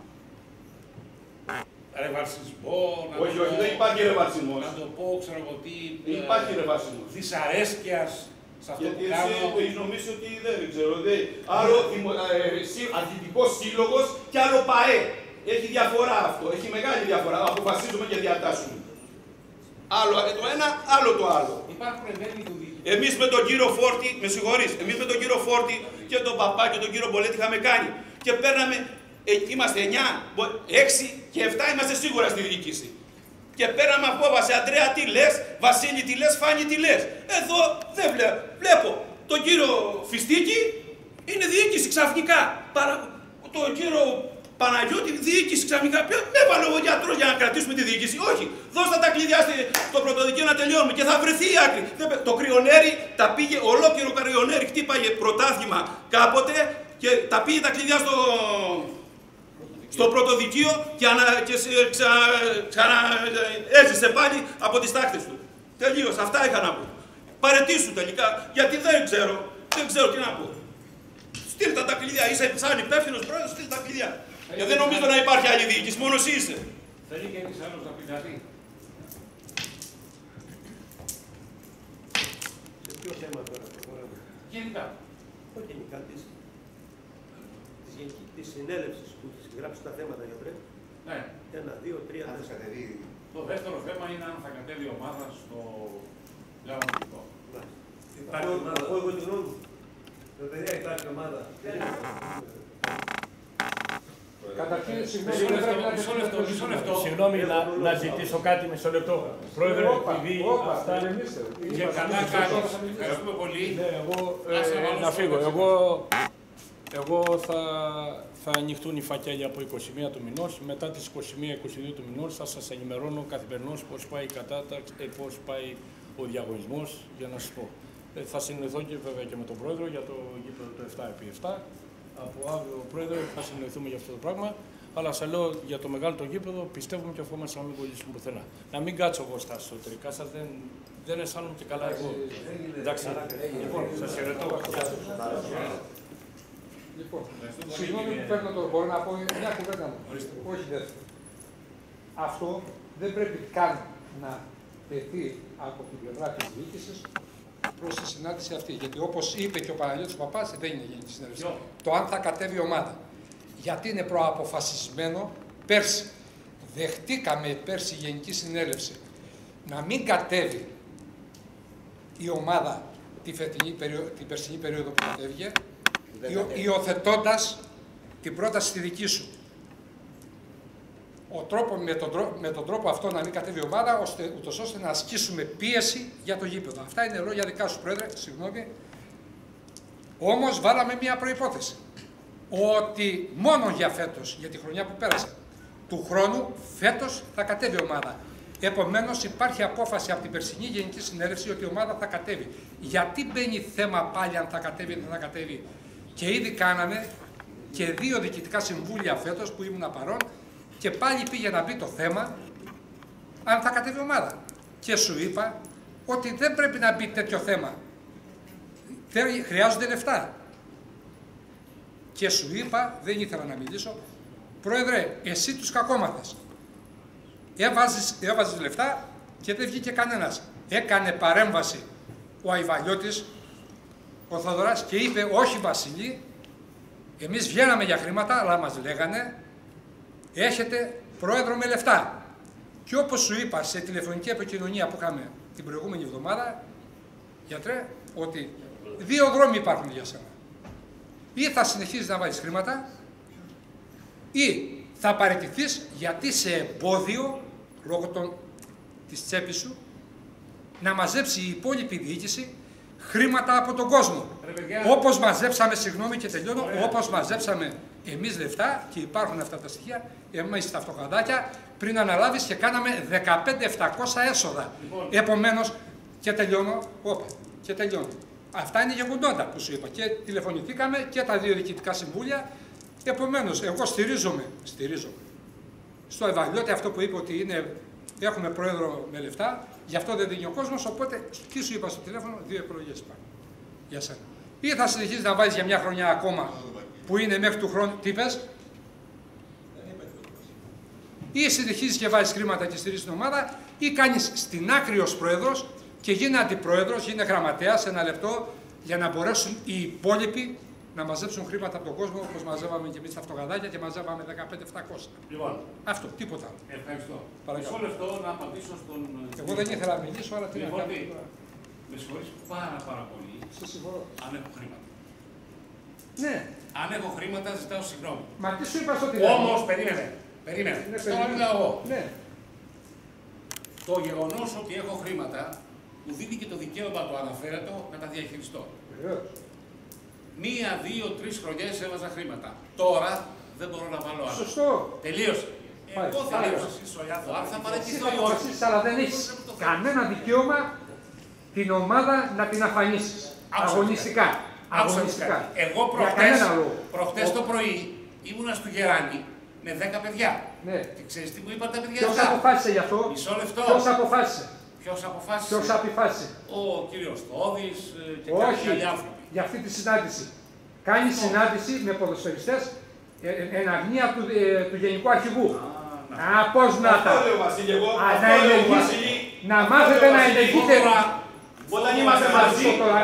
[SPEAKER 2] ρεβαρσισμό.
[SPEAKER 1] Όχι, δεν υπάρχει ρεβαρσισμός.
[SPEAKER 2] Να το πω, ξέρω εγώ τι.
[SPEAKER 1] Δεν υπάρχει ρεβαρσισμός.
[SPEAKER 2] Δυσαρέσκειας σε αυτό που κάνω.
[SPEAKER 1] Γιατί εσύ νομίζεις ότι δεν ξέρω. Άλλο αρχιτικός σύλλογος και άλλο ΠΑΕ. Έχει διαφορά αυτό. Έχει μεγάλη διαφορά. Αποφασίζουμε και διατάσσουμε. Άλλο το ένα, άλλο το άλλο.
[SPEAKER 2] Υπάρχουν ευέλικτοι του δίκαιου.
[SPEAKER 1] Εμείς με τον κύριο Φόρτη, με συγχωρείς, εμείς με τον κύριο Φόρτη και τον παπά και τον κύριο Μπολέτη είχαμε κάνει. Και παίρναμε, είμαστε 9, 6 και 7 είμαστε σίγουρα στη διοίκηση. Και παίρναμε απόφαση, Αντρέα τι λες, Βασίλη τι λες, Φάνη τι λες. Εδώ δεν βλέπω τον κύριο Φιστίκη, είναι διοίκηση ξαφνικά. Τον κύριο Παναγιώτη, διοίκηση ξαφνικά. Με έβαλε ο γιατρός για να κρατήσουμε τη διοίκηση. Όχι, δώστε τα κλειδιά στο πρωτοδικείο να τελειώνουμε και θα βρεθεί η άκρη. Το κρυονέρι τα πήγε, ολόκληρο κρυονέρι χτύπαγε πρωτάθλημα κάποτε και τα πήγε τα κλειδιά στο πρωτοδικείο και έζησε πάλι από τις τάχτες του. Τελείως, αυτά είχα να πω. Παρετήσου τελικά, γιατί δεν ξέρω τι να πω. Στείλτε τα κλειδιά, είσαι σαν υπεύθυνος πρόεδρος, στείλτε τα κλειδιά. Γιατί δεν νομίζω να υπάρχει άλλη διοίκηση, μόνο εσύ είσαι.
[SPEAKER 2] Θέλει και ένας άλλος να πει κάτι.
[SPEAKER 6] Σε ποιο θέμα τώρα το χωράμε.
[SPEAKER 2] Γενικά.
[SPEAKER 6] Όχι γενικά, της συνέλευσης που της γράψει τα θέματα για πριν.
[SPEAKER 2] Ναι.
[SPEAKER 6] 1, 2, 3, 4.
[SPEAKER 2] Το δεύτερο θέμα είναι αν θα κατέβει η ομάδα στο Λεωνικό.
[SPEAKER 6] Εγώ τη γνώμη μου. Παιδιά, υπάρχει ομάδα.
[SPEAKER 3] Καταρχήν,
[SPEAKER 2] μισό λεπτό.
[SPEAKER 3] Συγγνώμη, να ζητήσω κάτι μισό λεπτό. Πρόεδρε, επειδή αυτά...
[SPEAKER 2] Και καλά κάνεις. Ευχαριστούμε πολύ.
[SPEAKER 3] Να φύγω. Εγώ θα ανοιχτούν οι φακέλοι από 21 του μηνός. Μετά τις 21-22 του μηνός θα σας ενημερώνω καθημερινώς πώς πάει η κατάταξη, πώς πάει ο διαγωνισμός, για να σας πω. Θα συνεννοηθώ και βέβαια και με τον Πρόεδρο για το γήπεδο το 7x7. Από αύριο, Πρόεδρε, θα συνεννοηθούμε για αυτό το πράγμα. Αλλά σε λέω για το μεγάλο το γήπεδο, πιστεύουμε και ευχόμαστε να μην κολλήσουμε πουθενά. Να μην κάτσω εγώ στα εσωτερικά σας, δεν αισθάνομαι και καλά εγώ. Εντάξει. Λοιπόν, σας χαιρετώ.
[SPEAKER 8] Λοιπόν, συγγνώμη που παίρνω το μπορώ να πω μια κουβέντα μου. Όχι δεύτερο. Αυτό δεν πρέπει καν να τεθεί από την πλευρά της διοίκησης προς τη συνάντηση αυτή. Γιατί όπως είπε και ο Παναγιώτης Παπάς, δεν είναι γενική συνέλευση. Το αν θα κατέβει η ομάδα. Γιατί είναι προαποφασισμένο πέρσι. Δεχτήκαμε πέρσι η γενική συνέλευση να μην κατέβει η ομάδα την περσινή περίοδο που κατέβηκε, υιοθετώντας την πρόταση στη δική σου. Με τον τρόπο αυτό να μην κατέβει η ομάδα, ούτως ώστε να ασκήσουμε πίεση για το γήπεδο. Αυτά είναι λόγια δικά σου, Πρόεδρε, συγγνώμη. Όμως βάλαμε μια προϋπόθεση. Ότι μόνο για φέτος, για τη χρονιά που πέρασε, του χρόνου φέτος θα κατέβει η ομάδα. Επομένως υπάρχει απόφαση από την περσινή Γενική Συνέλευση ότι η ομάδα θα κατέβει. Γιατί μπαίνει θέμα πάλι αν θα κατέβει ή δεν θα κατέβει. Και ήδη κάναμε και 2 διοικητικά συμβούλια φέτος που ήμουν παρόν και πάλι πήγε να μπει το θέμα αν θα κατέβει η ομάδα. Και σου είπα ότι δεν πρέπει να μπει τέτοιο θέμα. Χρειάζονται λεφτά. Και σου είπα, δεν ήθελα να μιλήσω, Πρόεδρε, εσύ τους κακόμαθες. Έβαζες λεφτά και δεν βγήκε κανένας. Έκανε παρέμβαση ο Αϊβαλιώτης, ο Θοδωράς, και είπε όχι Βασίλη, εμείς βγαίναμε για χρήματα, αλλά μας λέγανε έχετε πρόεδρο με λεφτά. Και όπως σου είπα σε τηλεφωνική επικοινωνία που είχαμε την προηγούμενη εβδομάδα, γιατρέ, ότι 2 δρόμοι υπάρχουν για σένα. Ή θα συνεχίζεις να βάζεις χρήματα, ή θα παραιτηθείς γιατί σε εμπόδιο, λόγω της τσέπης σου, να μαζέψει η υπόλοιπη διοίκηση χρήματα από τον κόσμο. Όπως μαζέψαμε, συγγνώμη και τελειώνω, όπως μαζέψαμε εμείς λεφτά, και υπάρχουν αυτά τα στοιχεία, εμείς στα αυτοκαδάκια, πριν αναλάβεις και κάναμε 15.700 έσοδα. Επομένως, και τελειώνω, και τελειώνω. Αυτά είναι γεγονότα που σου είπα. Και τηλεφωνηθήκαμε και τα δύο διοικητικά συμβούλια. Επομένως, εγώ στηρίζομαι στο Ευαγγελιώτη αυτό που είπε ότι έχουμε πρόεδρο με λεφτά, γι' αυτό δεν δίνει ο κόσμος. Οπότε, τι σου είπα στο τηλέφωνο, δύο επιλογές υπάρχουν για σένα. Ή θα συνεχίσεις να βάζεις για μια χρονιά ακόμα, που είναι μέχρι του χρόνου, τι πες, ή συνεχίζεις και βάζεις χρήματα και στηρίζεις την ομάδα, ή κάνεις στην άκρη ως πρόεδρος και γίνε αντιπρόεδρος, γίνε γραμματέας ένα λεπτό, για να μπορέσουν οι υπόλοιποι να μαζέψουν χρήματα από τον κόσμο, όπως μαζεύαμε και εμείς τα αυτοκαδάκια και μαζεύαμε 15.700.
[SPEAKER 2] Λοιπόν,
[SPEAKER 8] αυτό, τίποτα άλλο.
[SPEAKER 2] Ευχαριστώ.
[SPEAKER 8] Παρακαλώ.
[SPEAKER 2] Μισό λεπτό να απαντήσω στον.
[SPEAKER 8] Εγώ δεν ήθελα να μιλήσω, αλλά τι να κάνω.
[SPEAKER 2] Με συγχωρείς πάρα πολύ.
[SPEAKER 8] Σε συγχωρώ.
[SPEAKER 2] Αν έχω χρήματα.
[SPEAKER 8] Ναι.
[SPEAKER 2] Αν έχω χρήματα, ζητάω συγγνώμη.
[SPEAKER 8] Μα τι σου είπα στο τηλέφωνο.
[SPEAKER 2] Όμως, περίμενε.
[SPEAKER 8] Ναι,
[SPEAKER 2] Τώρα μιλάω εγώ.
[SPEAKER 8] Ναι.
[SPEAKER 2] Το γεγονός ότι έχω χρήματα μου δίνει και το δικαίωμα το αναφέρετο να τα διαχειριστώ.
[SPEAKER 8] Βεβαίως.
[SPEAKER 2] 1, 2, 3 χρονιές έβαζα χρήματα. Τώρα δεν μπορώ να βάλω άλλο.
[SPEAKER 8] Σωστό.
[SPEAKER 2] Τελείωσε. Εγώ θα λέω εσείς ο Ιάθο, αν θα παραιτηθώ ή όχι.
[SPEAKER 8] Αλλά δεν έχεις κανένα δικαίωμα την ομάδα να την αφανίσεις. Αγωνιστικά. Αγωνιστικά.
[SPEAKER 2] Εγώ προχτές το πρωί ήμουνα στο Γεράνι με 10 παιδιά.
[SPEAKER 8] Ναι.
[SPEAKER 2] Και ξέρεις τι μου είπαν τα παιδιά?
[SPEAKER 8] Ποιος αποφάσισε γι' αυτό?
[SPEAKER 2] Μισό λεπτό.
[SPEAKER 8] Ποιος αποφάσισε?
[SPEAKER 2] Ποιος αποφάσισε?
[SPEAKER 8] Ποιος αποφάσισε?
[SPEAKER 2] Ο κύριος Τόδης και κάποιοι άλλοι άνθρωποι.
[SPEAKER 8] Για αυτή τη συνάντηση. Κάνει συνάντηση με ποδοσφαιριστές εν αγνία του Γενικού Αρχηγού. Πώς να τα. Να μάθετε να ενεργείτε.
[SPEAKER 1] Όταν είμαστε μαζί,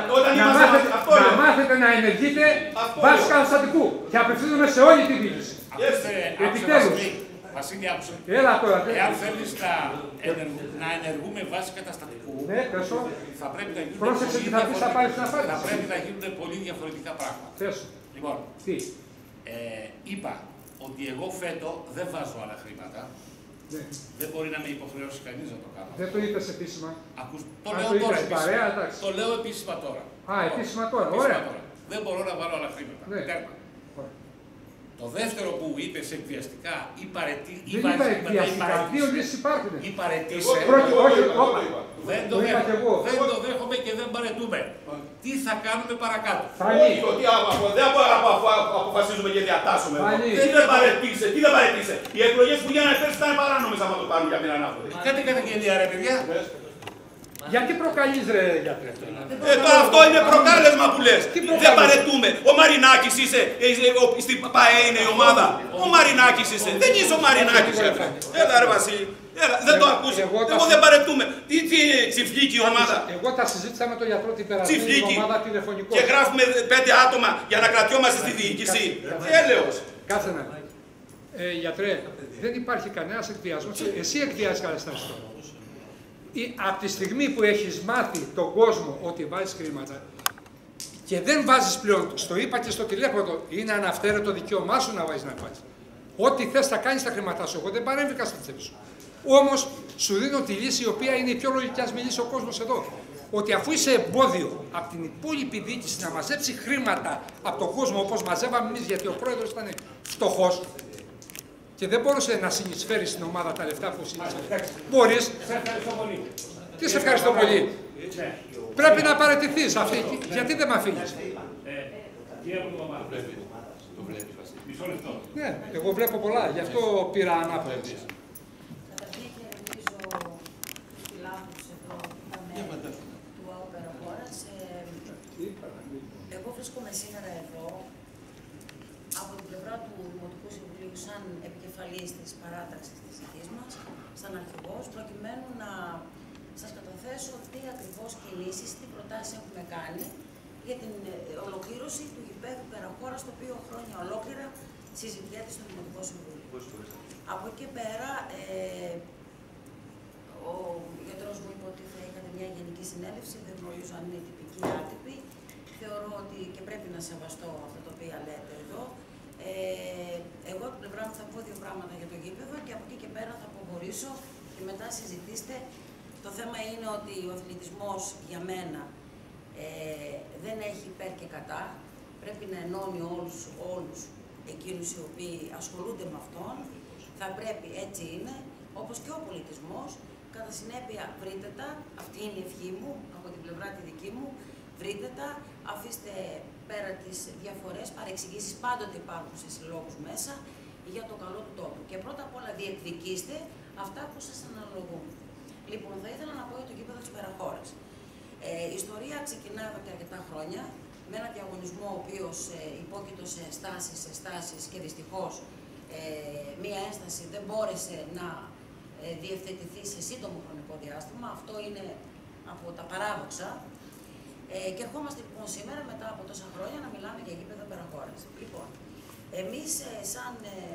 [SPEAKER 8] να μάθετε να ενεργείτε βάσει καταστατικού. Και απευθύνομαι σε όλη τη διοίκηση. Επιτέλους.
[SPEAKER 2] Βασίλη, άκουσε.
[SPEAKER 8] Έλα τώρα.
[SPEAKER 2] Εάν θέλεις να ενεργούμε βάσει καταστατικού,
[SPEAKER 8] ναι,
[SPEAKER 2] θα πρέπει να γίνουν
[SPEAKER 8] πρόσεξε τι θα πεις, θα πάρεις να πάρεις.
[SPEAKER 2] Θα πρέπει να γίνουν πολύ διαφορετικά πράγματα.
[SPEAKER 8] Θέσου.
[SPEAKER 2] Λοιπόν,
[SPEAKER 8] τι?
[SPEAKER 2] Είπα ότι εγώ φέτο δεν βάζω άλλα χρήματα.
[SPEAKER 8] Ναι.
[SPEAKER 2] Δεν μπορεί να με υποχρεώσει κανείς να το κάνω.
[SPEAKER 8] Δεν το είπες επίσημα.
[SPEAKER 2] Το λέω τώρα επίσημα.
[SPEAKER 8] Παρέα,
[SPEAKER 2] το λέω επίσημα τώρα.
[SPEAKER 8] Επίσημα τώρα. Ωραία.
[SPEAKER 2] Δεν μπορώ να βάλω άλλα χρήματα.
[SPEAKER 8] Ναι.
[SPEAKER 2] Τέρμα. Το δεύτερο που είπες εκβιαστικά ή παρετή.
[SPEAKER 8] Δεν είπα εκβιαστικά. Δύο λύσεις υπάρχουν.
[SPEAKER 2] Ή παρετήσε. Δεν το δέχομαι και δεν παρετούμε. Τι θα κάνουμε παρακάτω?
[SPEAKER 1] Δεν αποφασίζουμε και διατάσσουμε. Τι δεν παρετήσε. Οι εκλογές που γίνανε χθες ήταν παράνομες άμα το πάρουν για μια ανάποδη.
[SPEAKER 2] Κάτι καταγγελία ρε παιδιά.
[SPEAKER 8] Γιατί προκαλείς ρε γιατρέ?
[SPEAKER 1] Τώρα αυτό είναι προκάλεσμα που λες. Δεν παρετούμε. Ο Μαρινάκης είσαι. Στην ΠΑΕ είναι η ομάδα. Ο Μαρινάκης είσαι. Δεν είσαι ο Μαρινάκης. Έλα ρε Βασίλη. Δεν το ακούσει. Εγώ δεν παρετούμε. Τι τσιφλίκη η ομάδα.
[SPEAKER 8] Εγώ τα συζήτησα με τον γιατρό την περασμένη εβδομάδα τηλεφωνικό.
[SPEAKER 1] Και γράφουμε 5 άτομα για να κρατιόμαστε στη διοίκηση. Έλεος.
[SPEAKER 8] Κάτσε να. Γιατρέ, δεν υπάρχει κανένας εκβιασμός. Εσύ εκβιάζεις καταστάσεις. Από τη στιγμή που έχεις μάθει τον κόσμο ότι βάζεις χρήματα και δεν βάζεις πλέον, στο είπα και στο τηλέφωνο, είναι αναυτέρετο δικαίωμά σου να βάζεις να βάζεις. Ό,τι θες θα κάνεις τα χρήματά σου. Εγώ δεν παρέμβηκα στη τσέπη σου. Όμως σου δίνω τη λύση η οποία είναι η πιο λογική, ας μιλήσει ο κόσμος εδώ. Ότι αφού είσαι εμπόδιο από την υπόλοιπη διοίκηση να μαζέψει χρήματα από τον κόσμο όπως μαζεύαμε εμείς, γιατί ο πρόεδρος ήταν φτωχός και δεν μπορούσε να συνεισφέρει στην ομάδα τα λεφτά που συνεισφέρει. Μπορείς. Τι σε ευχαριστώ πολύ. Πρέπει να παραιτηθείς. Γιατί δεν με αφήνεις?
[SPEAKER 2] Μισό λεπτό.
[SPEAKER 8] Ναι, εγώ βλέπω πολλά, γι' αυτό πήρα ανάποδα.
[SPEAKER 9] Καταρχήν χαιρετίζω τους φιλάθλους εδώ του ΑΟΠΕΡ χώρας. Εγώ βρίσκομαι σήμερα εδώ από την πλευρά του Δημοτικού Συμβουλίου σαν επικεφαλής της παράταξης της δικής μας, σαν αρχηγός, προκειμένου να σας καταθέσω τι ακριβώς κινήσεις, τι προτάσεις έχουμε κάνει για την ολοκλήρωση του γηπέδου Περαχώρας, το οποίο χρόνια ολόκληρα συζητιέται στο Δημοτικό Συμβούλιο. Από εκεί πέρα, ο γιατρός μου είπε ότι θα είχατε μια γενική συνέλευση, δεν γνωρίζω αν είναι τυπική ή άτυπη. Θεωρώ ότι και πρέπει να σεβαστώ αυτά τα οποία λέτε εδώ. Εγώ από την πλευρά μου θα πω δύο πράγματα για το γήπεδο και από εκεί και πέρα θα αποχωρήσω και μετά συζητήστε. Το θέμα είναι ότι ο αθλητισμός για μένα δεν έχει υπέρ και κατά. Πρέπει να ενώνει όλους εκείνους οι οποίοι ασχολούνται με αυτόν. Θα πρέπει, έτσι είναι, όπως και ο πολιτισμός. Κατά συνέπεια, βρείτε τα, αυτή είναι η ευχή μου, από την πλευρά τη δική μου, βρείτε τα, αφήστε πέρα τις διαφορές, παρεξηγήσεις πάντοτε υπάρχουν σε συλλόγους μέσα για το καλό του τόπου. Και πρώτα απ' όλα διεκδικήστε αυτά που σας αναλογούν. Λοιπόν, θα ήθελα να πω για το γήπεδο της Περαχώρας. Η ιστορία ξεκινά εδώ και αρκετά χρόνια, με ένα διαγωνισμό ο οποίος υπόκειτο σε στάσεις και δυστυχώς μία ένσταση δεν μπόρεσε να διευθετηθεί σε σύντομο χρονικό διάστημα. Αυτό είναι από τα παράδοξα. Και ερχόμαστε λοιπόν σήμερα, μετά από τόσα χρόνια, να μιλάμε για γήπεδο Περαχώρας. Λοιπόν, εμείς σαν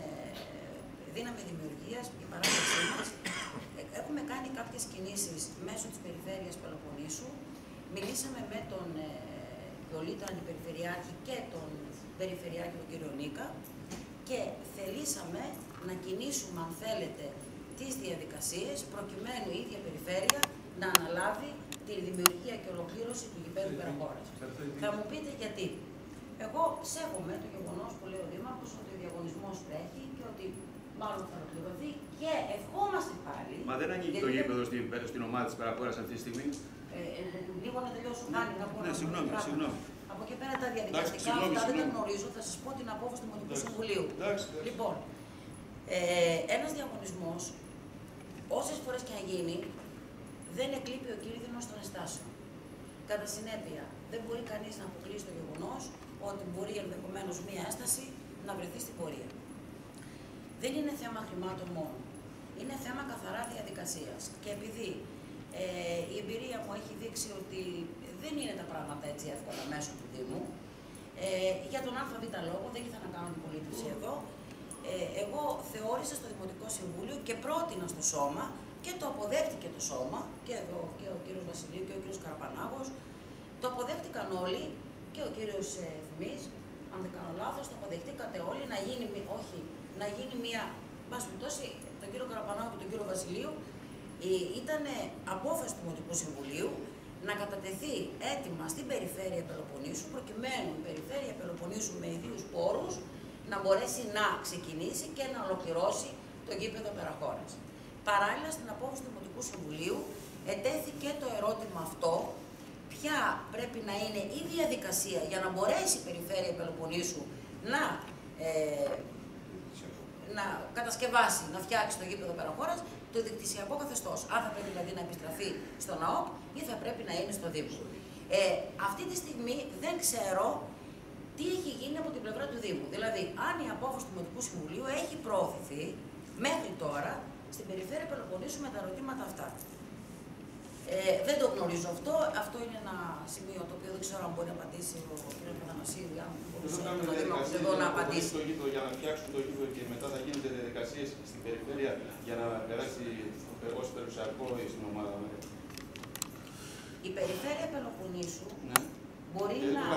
[SPEAKER 9] δύναμη δημιουργίας, η παράδοξή μας, έχουμε κάνει κάποιες κινήσεις μέσω της περιφέρειας Πελοποννήσου. Μιλήσαμε με τον Ιωλή, τον Αντιπεριφερειάρχη και τον Περιφερειάρχη, τον κύριο Νίκα, και θελήσαμε να κινήσουμε, αν θέλετε, τις διαδικασίες προκειμένου η ίδια περιφέρεια να αναλάβει τη δημιουργία και ολοκλήρωση του γηπέδου Περαχώρας. Θα μου πείτε γιατί. Εγώ σέβομαι το γεγονός που λέει ο Δήμαρχος ότι ο διαγωνισμός τρέχει και ότι μάλλον θα ολοκληρωθεί και ευχόμαστε πάλι.
[SPEAKER 1] Μα δεν ανοίγει το γήπεδο στην ομάδα της Περαχώρας αυτή τη στιγμή.
[SPEAKER 9] Λίγο να τελειώσω πάλι να πω.
[SPEAKER 1] Ναι, συγγνώμη.
[SPEAKER 9] Από εκεί πέρα τα διαδικαστικά αυτά δεν τα γνωρίζω, θα σας πω την απόφαση του Δημοτικού Συμβουλίου. Λοιπόν, ένας διαγωνισμός, όσες φορές και αν γίνει, δεν εκλείπει ο κίνδυνος των εστάσεων. Κατά συνέπεια, δεν μπορεί κανείς να αποκλείσει το γεγονός ότι μπορεί ενδεχομένως μία έσταση να βρεθεί στην πορεία. Δεν είναι θέμα χρημάτων μόνο. Είναι θέμα καθαρά διαδικασίας. Και επειδή η εμπειρία μου έχει δείξει ότι δεν είναι τα πράγματα έτσι εύκολα μέσω του Δήμου, για τον ΑΒ λόγο, δεν ήθελα να κάνω την πολίτευση εδώ, εγώ θεώρησα στο Δημοτικό Συμβούλιο και πρότεινα στο Σώμα και το αποδέχτηκε το Σώμα, και εδώ και ο κύριος Βασιλείου και ο κύριος Καραπανάγος, το αποδέχτηκαν όλοι και ο κύριος Θημής, αν δεν κάνω λάθος, το αποδεχτήκατε όλοι να γίνει μία, μας περιπτώσει, τον κύριο Καραπανάγο και τον κύριο Βασιλείου, ήταν απόφαση του Δημοτικού Συμβουλίου να κατατεθεί έτοιμα στην Περιφέρεια Πελοποννήσου, προκειμένου η Περιφέρεια Πελοποννήσου με ιδίους πόρους να μπορέσει να ξεκινήσει και να ολοκληρώσει το γήπεδο Περαχώρας. Παράλληλα, στην απόφαση του Δημοτικού Συμβουλίου ετέθηκε το ερώτημα αυτό, ποια πρέπει να είναι η διαδικασία για να μπορέσει η Περιφέρεια Πελοποννήσου να κατασκευάσει, να φτιάξει το γήπεδο Περαχώρας, το δικτυσιακό καθεστώς. Αν θα πρέπει δηλαδή να επιστραφεί στον ΑΟΚ ή θα πρέπει να είναι στο Δήμο. Αυτή τη στιγμή δεν ξέρω τι έχει γίνει από την πλευρά του Δήμου. Δηλαδή, αν η απόφαση του Δημοτικού Συμβουλίου έχει προωθηθεί μέχρι τώρα στην Περιφέρεια Πελοποννήσου με τα ερωτήματα αυτά. Δεν το γνωρίζω αυτό. Αυτό είναι ένα σημείο το οποίο δεν ξέρω αν μπορεί να απαντήσει ο κ. Παπανασίου, αν μπορούσε το Δήμαρχο εδώ να απαντήσει.
[SPEAKER 1] Για να φτιάξουν το γήπεδο και μετά θα γίνονται διαδικασίες στην Περιφέρεια για να περάσει ως περιουσιακό στην ομάδα.
[SPEAKER 9] Η Περιφέρεια Πελοποννήσου μπορεί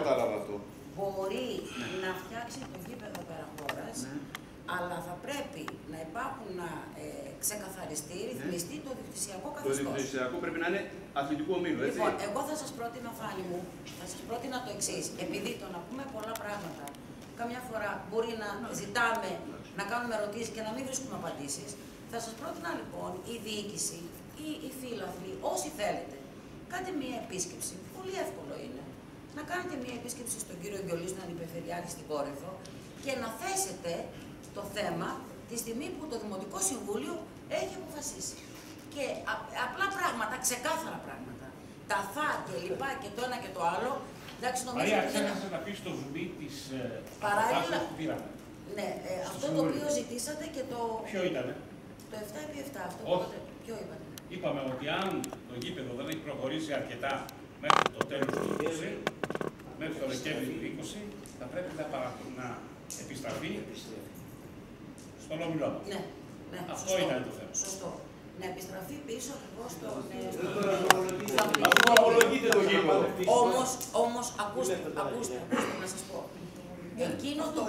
[SPEAKER 9] να φτιάξει το γήπεδο Περαχώρας, αλλά θα πρέπει να υπάρχουν ξεκαθαριστεί, ρυθμιστεί το δικτυσιακό καθεστώς.
[SPEAKER 1] Το δικτυσιακό πρέπει να είναι αθλητικού ομίλου, έτσι.
[SPEAKER 9] Λοιπόν, εγώ θα σας πρότεινα, Φάνη μου, θα σας πρότεινα το εξής. Επειδή το να πούμε πολλά πράγματα, καμιά φορά μπορεί να ζητάμε, να κάνουμε ερωτήσεις και να μην βρίσκουμε απαντήσεις. Θα σας πρότεινα λοιπόν η διοίκηση ή οι φίλαθλοι, όσοι θέλετε, κάντε μία επίσκεψη. Πολύ εύκολο είναι. Να κάνετε μία επίσκεψη στον κύριο Γκιολή, στον Αντιπεριφερειάρχη στην Κόρινθο και να θέσετε το θέμα τη στιγμή που το Δημοτικό Συμβούλιο έχει αποφασίσει. Και απλά πράγματα, ξεκάθαρα πράγματα. Τα θα και λοιπά και το ένα και το άλλο. Εντάξει, νομίζω
[SPEAKER 2] ότι ξέχασα να πει στο ζουμί της αποφάσεως που πήραμε.
[SPEAKER 9] Ναι, αυτό το οποίο ζητήσατε και το...
[SPEAKER 2] Ποιο ήτανε?
[SPEAKER 9] Το 7x7, αυτό ποιο είπατε?
[SPEAKER 2] Είπαμε ότι αν το γήπεδο δεν έχει προχωρήσει αρκετά μέχρι το τέλος του 20, μέχρι το Δεκέμβρη του 20, θα πρέπει να επιστραφεί στον όμιλό μας.
[SPEAKER 9] Ναι,
[SPEAKER 2] αυτό
[SPEAKER 9] σωστό,
[SPEAKER 2] ήταν το θέμα.
[SPEAKER 9] Σωστό. να επιστραφεί πίσω ακριβώς στον
[SPEAKER 1] Αυτό απολογείται το γήπεδο.
[SPEAKER 9] Όμως, ακούστε, να σας πω. Εκείνο το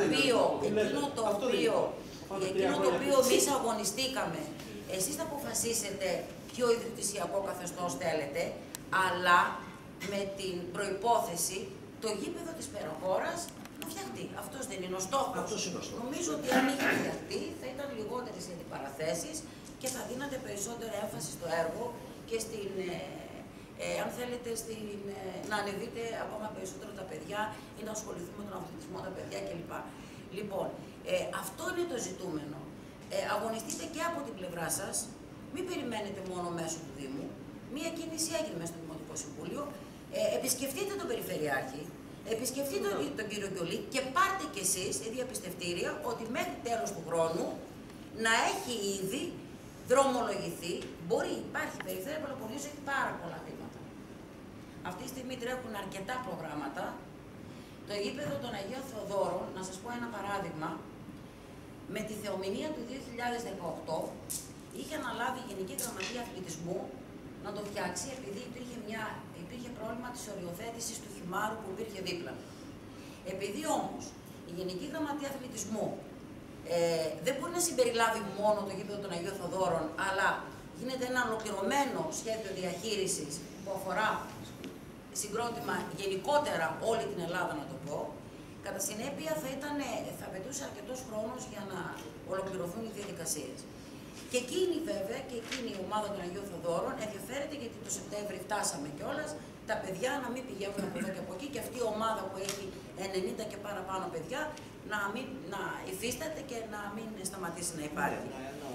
[SPEAKER 9] οποίο εμείς αγωνιστήκαμε, εσείς θα αποφασίσετε ποιο ιδιοκτησιακό καθεστώς θέλετε, αλλά με την προϋπόθεση το γήπεδο της Περοχώρας να φτιαχτεί. Αυτός δεν είναι ο στόχος. Νομίζω ότι αν είχε φτιαχτεί θα ήταν λιγότερες οι αντιπαραθέσεις και θα δίνατε περισσότερη έμφαση στο έργο και στην, αν θέλετε, να ανεβείτε ακόμα περισσότερο τα παιδιά ή να ασχοληθούμε με τον αθλητισμό τα παιδιά κλπ. Λοιπόν, αυτό είναι το ζητούμενο. Αγωνιστείτε και από την πλευρά σας, μην περιμένετε μόνο μέσω του Δήμου. Μία κίνηση έγινε μέσα στο Δημοτικό Συμβούλιο. Επισκεφτείτε τον Περιφερειάρχη, επισκεφτείτε τον κύριο Γκιολί και πάρτε κι εσείς η διαπιστευτήρια ότι μέχρι τέλος του χρόνου να έχει ήδη δρομολογηθεί. Μπορεί, υπάρχει περιφέρεια Πελοποννήσου, έχει πάρα πολλά βήματα. Αυτή τη στιγμή τρέχουν αρκετά προγράμματα. Το γήπεδο των Αγίων Θεοδόρων, να σας πω ένα παράδειγμα, με τη θεομηνία του 2018 είχε αναλάβει η Γενική Γραμματεία Αθλητισμού να το φτιάξει επειδή υπήρχε πρόβλημα της οριοθέτησης του χυμάρου που υπήρχε δίπλα. Επειδή όμως η Γενική Γραμματεία Αθλητισμού δεν μπορεί να συμπεριλάβει μόνο το γήπεδο των Αγίων Θεοδόρων, αλλά γίνεται ένα ολοκληρωμένο σχέδιο διαχείρισης που αφορά συγκρότημα γενικότερα όλη την Ελλάδα, να το πω, κατά συνέπεια θα απαιτούσε αρκετός χρόνος για να ολοκληρωθούν οι διαδικασίες. Και εκείνη βέβαια, και εκείνη η ομάδα των Αγίων Θεοδόρων ενδιαφέρεται γιατί το Σεπτέμβρη φτάσαμε κιόλας τα παιδιά να μην πηγαίνουν από εδώ και από εκεί και αυτή η ομάδα που έχει 90 και παραπάνω παιδιά να υφίσταται και να μην σταματήσει να υπάρχει.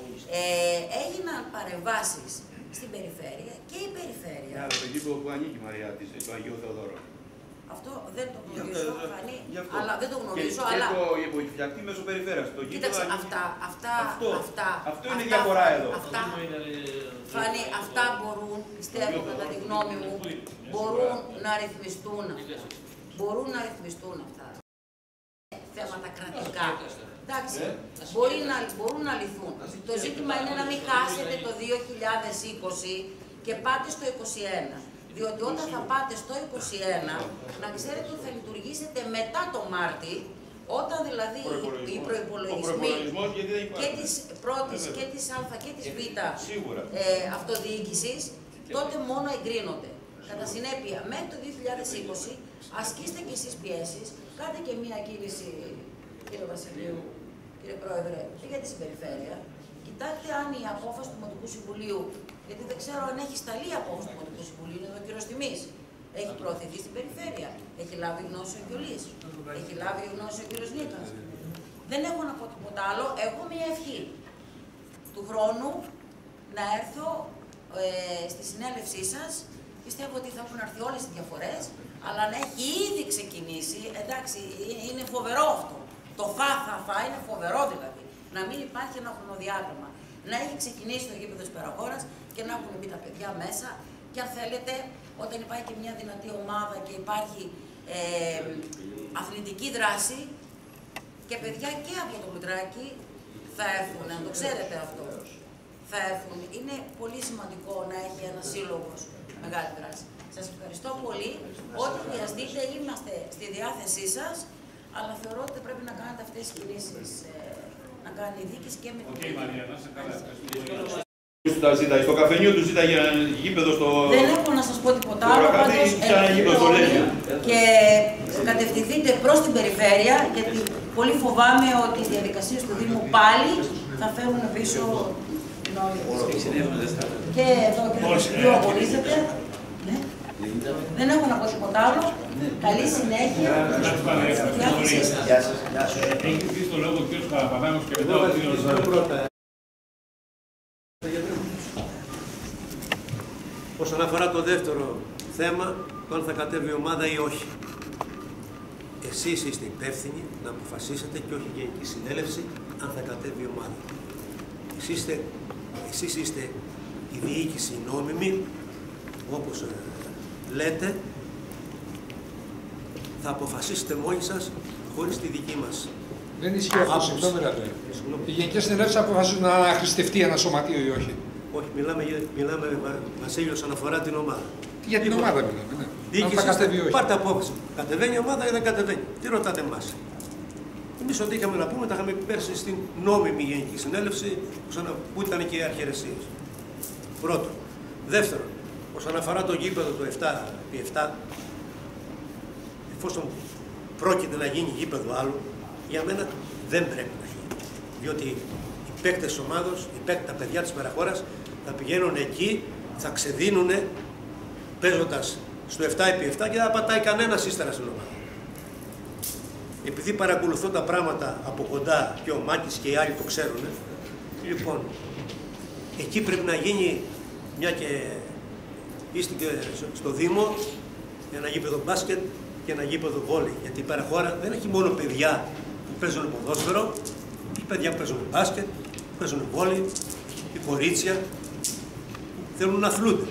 [SPEAKER 9] Έγιναν παρεμβάσεις στην περιφέρεια και η περιφέρεια.
[SPEAKER 1] Το γήπεδο που ανήκει, Μαρία, το Αγίου Θεοδόρου.
[SPEAKER 9] Αυτό δεν το γνωρίζω, αλλά δεν το γνωρίζω,
[SPEAKER 1] αλλά... Και το υποδιφυλακτή μέσω περιφέρειας.
[SPEAKER 9] Κοίταξε,
[SPEAKER 1] αυτό είναι η διαφορά εδώ.
[SPEAKER 9] Φάνη, αυτά μπορούν, πιστεύω κατά τη γνώμη μου, μπορούν να ρυθμιστούν. Μπορούν να ρυθμιστούν αυτά. Θέματα κρατικά. Εντάξει, μπορούν να λυθούν. Το ζήτημα είναι να μην χάσετε το 2020 και πάτε στο 2021. Διότι όταν θα πάτε στο 2021, να ξέρετε ότι θα λειτουργήσετε μετά το Μάρτι, όταν δηλαδή οι προϋπολογισμοί και της πρώτης και της Α και της Β αυτοδιοίκησης, τότε μόνο εγκρίνονται. Κατά συνέπεια, μέχρι το 2020, ασκήστε και εσείς πιέσεις, κάντε και μία κίνηση, κύριε Βασιλείου, κύριε Πρόεδρε, για τη συμπεριφέρεια. Κοιτάξτε αν η απόφαση του Δημοτικού Συμβουλίου, γιατί δεν ξέρω αν έχει σταλεί η απόφαση του Δημοτικού Συμβουλίου, είναι εδώ ο κύριος Τιμής. Έχει προωθηθεί στην περιφέρεια. Έχει λάβει γνώση ο Γκιολής. Έχει λάβει γνώση ο κύριος Νίκας. Δεν έχω να πω τίποτα άλλο. Έχω μια ευχή του χρόνου να έρθω στη συνέλευσή σας. Πιστεύω ότι θα έχουν έρθει όλες οι διαφορές, αλλά να έχει ήδη ξεκινήσει. Εντάξει, είναι φοβερό αυτό. Το θα είναι φοβερό δηλαδή. Να μην υπάρχει ένα χρονοδιάγραμμα. Να έχει ξεκινήσει το γήπεδο της Περοχώρας και να έχουν μπει τα παιδιά μέσα. Και αν θέλετε, όταν υπάρχει και μια δυνατή ομάδα και υπάρχει αθλητική δράση και παιδιά και από το Λουτράκι θα έρθουν, να το ξέρετε αυτό. Θα έρθουν. Είναι πολύ σημαντικό να έχει ένα σύλλογος μεγάλη δράση. Σας ευχαριστώ πολύ. Ό,τι χρειαστείτε είμαστε στη διάθεσή σας, αλλά θεωρώ ότι πρέπει να κάνετε αυτές τις κινήσεις. Να κάνει η δίκηση και με την
[SPEAKER 2] Μαρία, να σε καλά.
[SPEAKER 1] Στο καφενείο του ζήταγε ένα γήπεδο στο...
[SPEAKER 9] Δεν έχω να σας πω τίποτα άλλο, πάντως και κατευθυνθείτε προς την περιφέρεια, γιατί πολύ φοβάμαι ότι οι διαδικασίες του Δήμου πάλι θα φέρουν πίσω την όλη. Και εδώ και το Βασιλείο αγωνίζεται. Δεν έχω να πω τίποτα άλλο. Καλή συνέχεια.
[SPEAKER 2] Έχει πει στο λόγο ο κ. Παραπανάνος και μετά ο κ.
[SPEAKER 6] Όσον αφορά το δεύτερο θέμα, το αν θα κατέβει η ομάδα ή όχι. Εσείς είστε υπεύθυνοι να αποφασίσετε και όχι η Γενική Συνέλευση αν θα κατέβει η ομάδα. Εσείς είστε η διοίκηση νόμιμη, όπως λέτε, θα αποφασίσετε μόνοι σας χωρίς τη δική μας.
[SPEAKER 8] Δεν ισχύει αυτό, συγγνώμη. Οι Γενικές Συνελεύσεις αποφασίζουν να αναχρηστευτεί ένα σωματείο ή όχι.
[SPEAKER 6] Όχι, μιλάμε Βασίλειο, όσον αφορά την ομάδα.
[SPEAKER 8] Για την ομάδα μιλάμε, ναι.
[SPEAKER 6] Διοίκηση, πάρτε απόφαση. Κατεβαίνει η ομάδα ή δεν κατεβαίνει. Τι ρωτάτε εμάς? Εμείς ό,τι είχαμε να πούμε, τα είχαμε πέρσι στην νόμιμη Γενική Συνέλευση, που ήταν και οι αρχαιρεσίες. Πρώτον. Δεύτερον, όσον αφορά το γήπεδο του 7x7, εφόσον πρόκειται να γίνει γήπεδο άλλο, για μένα δεν πρέπει να γίνει. Διότι οι παίκτες της ομάδος, τα παιδιά της Περαχώρας, θα πηγαίνουν εκεί, θα ξεδίνουν παίζοντας στο 7x7 και δεν θα πατάει κανένας ύστερα στην ομάδα. Επειδή παρακολουθώ τα πράγματα από κοντά και ο Μάκης και οι άλλοι το ξέρουν, λοιπόν, εκεί πρέπει να γίνει, μια και είστε και στο Δήμο, ένα γήπεδο μπάσκετ και ένα γήπεδο βόλεϊ. Γιατί η Περαχώρα δεν έχει μόνο παιδιά που παίζουν ποδόσφαιρο, έχει παιδιά που παίζουν μπάσκετ, που παίζουν βόλεϊ, και κορίτσια που θέλουν να αθλούνται.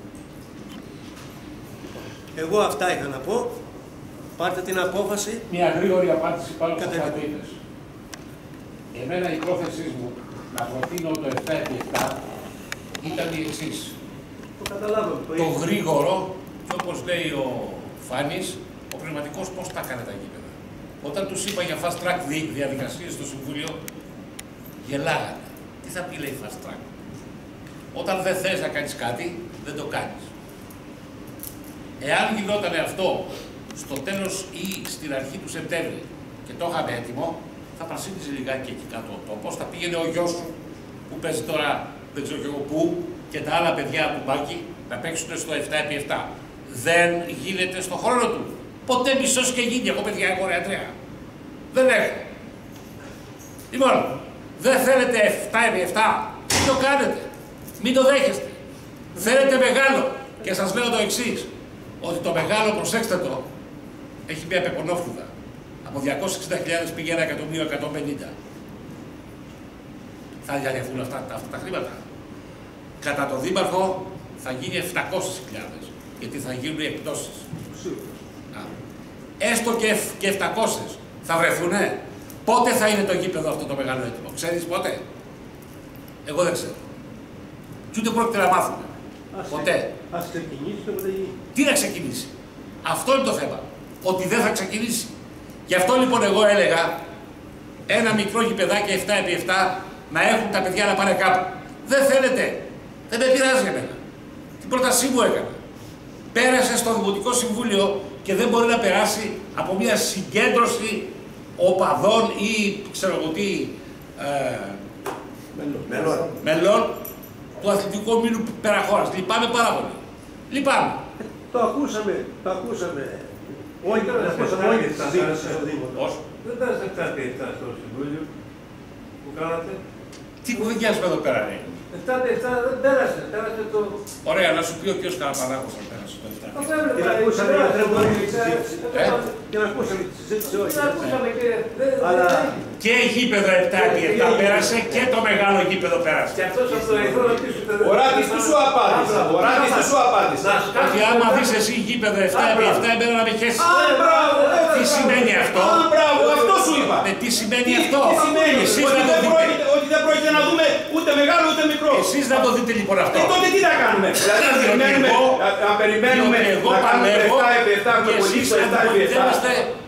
[SPEAKER 6] Εγώ αυτά είχα να πω. Πάρτε την απόφαση.
[SPEAKER 2] Μια γρήγορη απάντηση πάνω σε αυτά που είπες. Εμένα η πρόθεσή μου να προτείνω το 7x7 ήταν η εξής.
[SPEAKER 6] Το καταλάβω.
[SPEAKER 2] Το γρήγορο και όπως λέει ο Φάνης, ο πνευματικός πώς τα έκανε τα γήπεδα. Όταν τους είπα για fast track διαδικασίες στο Συμβούλιο, γελάγανε. Τι θα πει λέει fast track? Όταν δεν θες να κάνεις κάτι, δεν το κάνεις. Εάν γινόταν αυτό στο τέλος ή στην αρχή του Σεπτέμβρη και το είχαμε έτοιμο, θα πρασίνιζε λιγάκι εκεί κάτω ο τόπος, θα πήγαινε ο γιος σου που παίζει τώρα δεν ξέρω και εγώ πού και τα άλλα παιδιά του Μπάκη να παίξουν στο 7x7. Δεν γίνεται στο χρόνο του. Ποτέ μισός και γίνει. Εγώ παιδιά έχω ρεατρέα. Δεν έχω. Λοιπόν, δεν θέλετε 7x7, μην το κάνετε. Μην το δέχεστε. Θέλετε μεγάλο. Και σας λέω το εξής, ότι το μεγάλο, προσέξτε το, έχει μια πεπονόφλουδα. Από 260.000 πήγε 1.150.000. Θα διαλυθούν αυτά τα χρήματα. Κατά το δήμαρχο θα γίνει 700.000, γιατί θα γίνουν οι εκπτώσεις. Έστω και 700 θα βρεθουνε. Πότε θα είναι το γήπεδο αυτό το μεγάλο έτοιμο? Ξέρεις πότε? Εγώ δεν ξέρω. Και ούτε πρόκειται να μάθουμε. Ποτέ.
[SPEAKER 6] Ας ξεκινήσει το ποτέ.
[SPEAKER 2] Τι να ξεκινήσει? Αυτό είναι το θέμα. Ότι δεν θα ξεκινήσει. Γι' αυτό λοιπόν εγώ έλεγα ένα μικρό γηπεδάκι 7x7 να έχουν τα παιδιά να πάνε κάπου. Δεν θέλετε. Δεν με πειράζει εμένα. Την πρότασή μου έκανα. Πέρασε στο Δημοτικό Συμβούλιο και δεν μπορεί να περάσει από μια συγκέντρωση οπαδών ή ξέρω εγώ τι μελών του Αθλητικού Ομίλου Περαχώρας. Λυπάμαι πάρα πολύ. Λυπάμαι.
[SPEAKER 6] Το ακούσαμε. Όχι, δεν ακούσαμε όλη τη συζήτηση στο Δήμο.
[SPEAKER 10] Δεν πέρασε κάτι στο Συμβούλιο που κάνατε?
[SPEAKER 2] Τι κουβεντιάζουμε εδώ πέρα, ρε?
[SPEAKER 10] 7x7 δεν πέρασε. Πέρασε το...
[SPEAKER 2] Ωραία, να σου πει ο κ. Καραπανάκος αν πέρασε το 7.
[SPEAKER 6] Την ακούσαμε τη συζήτηση, όχι.
[SPEAKER 10] Αλλά...
[SPEAKER 2] Και γήπεδο 7x7 πέρασε και το μεγάλο γήπεδο πέρασε.
[SPEAKER 10] Και αυτός από το εχθρό να πείσουν...
[SPEAKER 1] Ο Ράτης του σου απάντησε. Ο Ράτης του σου απάντησε.
[SPEAKER 2] Ότι άμα δεις εσύ γήπεδο 7x7 εμένα να με χέσεις. Τι σημαίνει αυτό?
[SPEAKER 1] Μπράβο, αυτό σου είπα.
[SPEAKER 2] Τι σημαίνει αυτό?
[SPEAKER 1] Τι σημαίνει? Ότι δεν πρόκειται να δούμε ούτε μεγάλο ούτε μικρό.
[SPEAKER 2] Εσείς να το δείτε λοιπόν αυτό.
[SPEAKER 1] Τότε τι να κάνουμε? Δηλαδή να περιμένουμε να κάνουμε 7x7 με πολύ στο 7x7.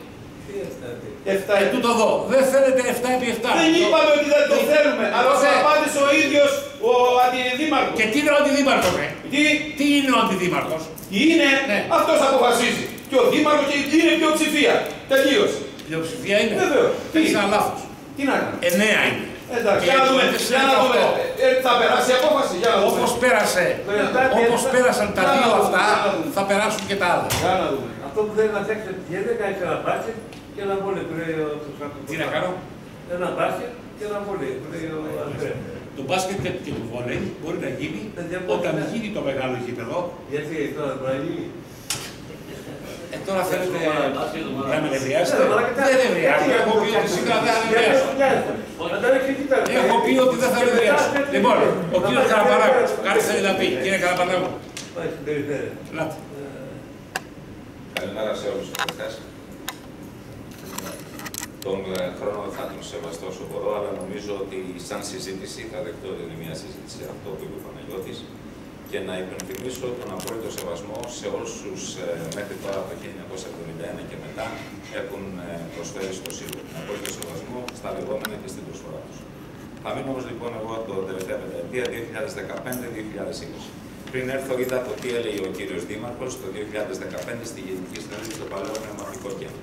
[SPEAKER 2] Τούτο εδώ. Δεν θέλετε 7x7.
[SPEAKER 1] Δεν είπαμε ότι δεν το θέλουμε, αλλά όσο απάντησε ο ίδιος ο αντιδήμαρχος.
[SPEAKER 2] Και τι είναι ο αντιδήμαρχος, Τι είναι ο αντιδήμαρχος?
[SPEAKER 1] Τι είναι, αυτός αποφασίζει. Και ο δήμαρχος είναι πλειοψηφία. Τελείωσε.
[SPEAKER 2] Πλειοψηφία είναι.
[SPEAKER 1] Βεβαίως.
[SPEAKER 2] Έχεις ένα λάθος.
[SPEAKER 1] Τι να κάνουμε?
[SPEAKER 2] 9 είναι.
[SPEAKER 1] Εντάξει, για να δούμε. Θα περάσει η απόφαση. Όπως
[SPEAKER 2] πέρασαν τα δύο αυτά, θα περάσουν και τα άλλα.
[SPEAKER 1] Για να δούμε.
[SPEAKER 10] Αυτό που θέλει να φτιάξει δεν κάνει ένα μπάσκετ και ένα βόλεϊ που λέει ο Σακουπός.
[SPEAKER 2] Τι να κάνω?
[SPEAKER 10] Ένα μπάσκετ και ένα βόλεϊ που λέει ο Αντρέα.
[SPEAKER 2] Το μπάσκετ και το βόλεϊ μπορεί να γίνει όταν γίνει το μεγάλο γήπεδο.
[SPEAKER 10] Γιατί τώρα μπορεί να γίνει?
[SPEAKER 2] Τώρα θέλετε να με νευριάσετε? Δεν νευριάζω. Έχω πει ότι σήμερα δεν θα νευριάσω. Έχω πει ότι δεν θα νευριάσω. Λοιπόν, ο κύριος Καραπανάκος, κάτι θέλει να πει. Κύριε Καραπανάκο.
[SPEAKER 11] Καλημέρα σε όλους τους Τον χρόνο δεν θα τον σεβαστώ όσο μπορώ, αλλά νομίζω ότι σαν συζήτηση θα δεχτώ ότι είναι μια συζήτηση αυτό που είπε ο Παναγιώτης και να υπενθυμίσω τον απόλυτο σεβασμό σε όλους τους μέχρι τώρα από το 1971 και μετά έχουν προσφέρει στο Σύλλογο. Τον απόλυτο σεβασμό στα λεγόμενα και στην προσφορά τους. Θα μείνω όμως λοιπόν εγώ το τελευταία πενταετία 2015-2020. Πριν έρθω είδα το τι έλεγε ο κύριος Δήμαρχος το 2015 στη Γενική Συνέλευση στο Παλαιό Πνευματικό Κέντρο.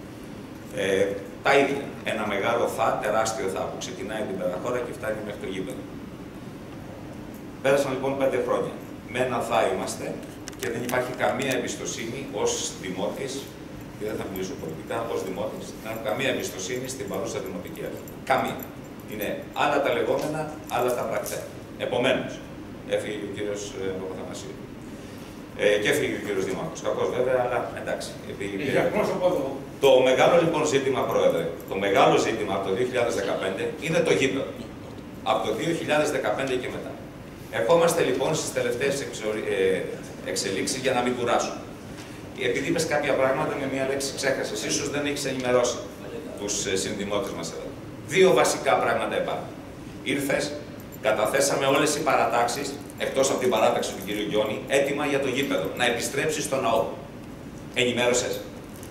[SPEAKER 11] Τα ίδια. Ένα μεγάλο τεράστιο που ξεκινάει την Πεδαχώρα και φτάνει μέχρι το γήπεδο. Πέρασαν λοιπόν 5 χρόνια. Με ένα είμαστε και δεν υπάρχει καμία εμπιστοσύνη ως δημότης, και δεν θα μιλήσω πολιτικά, ως δημότης, δεν έχω καμία εμπιστοσύνη στην παρούσα δημοτική αρχή. Καμία. Είναι άλλα τα λεγόμενα, άλλα τα πρακτέα. Επομένως, έφυγε ο κύριος Παπαθανασίου. Και έφυγε ο κύριος Δήμαρχος. Κακός βέβαια, αλλά εντάξει. Το μεγάλο λοιπόν ζήτημα, Πρόεδρε, το μεγάλο ζήτημα από το 2015 είναι το γήπεδο. Από το 2015 και μετά. Ερχόμαστε λοιπόν στις τελευταίες εξελίξεις για να μην κουράσω. Επειδή είπες κάποια πράγματα με μία λέξη ξέχασες, ίσως δεν έχεις ενημερώσει τους συνδημότες μας εδώ. 2 βασικά πράγματα υπάρχουν. Ήρθες, καταθέσαμε όλες οι παρατάξεις, εκτός από την παράταξη του κ. Γιώνη, έτοιμα για το γήπεδο, να επιστρέψει στο ναό. Ενημέρωσες.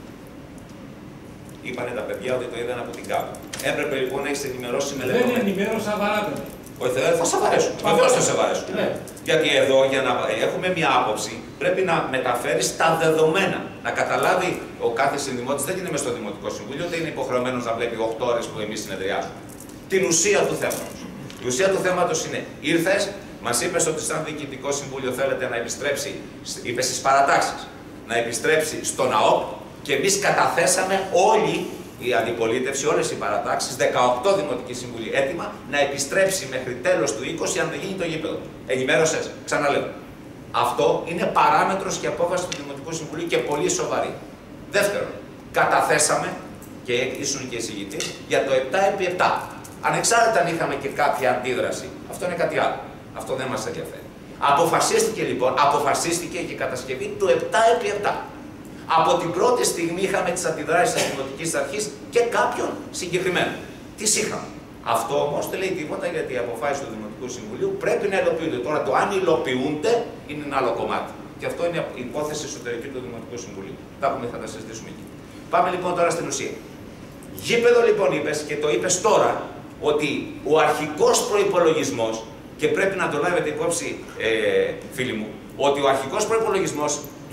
[SPEAKER 11] Είπανε τα παιδιά ότι το είδαν από την ΚΑΠ. Έπρεπε λοιπόν να έχεις ενημερώσει με λεπτομέρειες.
[SPEAKER 10] Δεν ενημέρωσα βαράτερα.
[SPEAKER 11] Όχι, θα σε βαρέσουν. Βεβαίως θα σε βαρέσουν. Γιατί εδώ για να έχουμε μια άποψη πρέπει να μεταφέρει τα δεδομένα. Να καταλάβει ο κάθε συνδημότης, δεν είναι μες στο Δημοτικό Συμβούλιο, ούτε είναι υποχρεωμένος να βλέπει 8 ώρες που εμείς συνεδριάζουμε. Την ουσία του θέματος. Η ουσία του θέματος είναι, ήρθες, μας είπες ότι σαν Διοικητικό Συμβούλιο θέλετε να επιστρέψει, είπες στις παρατάξεις, να επιστρέψει στο ΝΑΟΠ και εμείς καταθέσαμε όλοι η αντιπολίτευση, όλες οι παρατάξεις, 18 Δημοτικοί Συμβουλοί έτοιμα να επιστρέψει μέχρι τέλος του 20 αν δεν γίνει το γήπεδο. Ενημέρωσες, ξαναλέω. Αυτό είναι παράμετρος και απόφαση του Δημοτικού Συμβουλίου και πολύ σοβαρή. Δεύτερον, καταθέσαμε και ήσουν και εισηγητής για το 7x7. Ανεξάρτητα αν είχαμε και κάποια αντίδραση. Αυτό είναι κάτι άλλο. Αυτό δεν μας ενδιαφέρει. Αποφασίστηκε λοιπόν, αποφασίστηκε και η κατασκευή του 7x7. Από την πρώτη στιγμή είχαμε τις αντιδράσεις της Δημοτικής Αρχής και κάποιον συγκεκριμένο. Τις είχαμε. Αυτό όμως δεν λέει τίποτα γιατί οι αποφάσεις του Δημοτικού Συμβουλίου πρέπει να υλοποιούνται. Τώρα το αν υλοποιούνται είναι ένα άλλο κομμάτι. Και αυτό είναι η υπόθεση εσωτερική του Δημοτικού Συμβουλίου. Θα τα συζητήσουμε εκεί. Πάμε λοιπόν τώρα στην ουσία. Γήπεδο λοιπόν είπες και το είπες τώρα ότι ο αρχικός προϋπολογισμός, και πρέπει να το λάβετε υπόψη φίλοι μου, ότι ο αρχικός προϋπολογισμός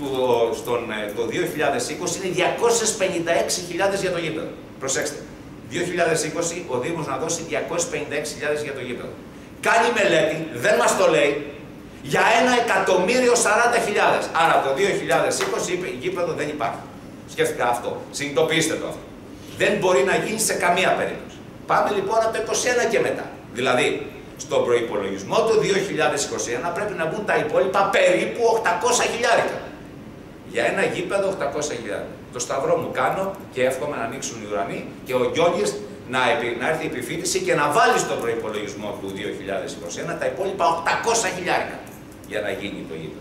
[SPEAKER 11] το 2020 είναι 256.000 για το γήπεδο. Προσέξτε, 2020 ο Δήμος να δώσει 256.000 για το γήπεδο. Κάνει μελέτη, δεν μας το λέει, για 1.040.000. Άρα το 2020 είπε γήπεδο δεν υπάρχει. Σκέφτηκα αυτό, συνειδητοποιήστε το αυτό. Δεν μπορεί να γίνει σε καμία περίπτωση. Πάμε λοιπόν από το 2021 και μετά. Δηλαδή, στον προϋπολογισμό του 2021 πρέπει να μπουν τα υπόλοιπα περίπου 800.000. Για ένα γήπεδο 800.000. Το σταυρό μου κάνω και εύχομαι να ανοίξουν οι ουρανοί και ο Γιώργης να έρθει η επιφύτηση και να βάλει στον προϋπολογισμό του 2021 τα υπόλοιπα 800.000 για να γίνει το γήπεδο.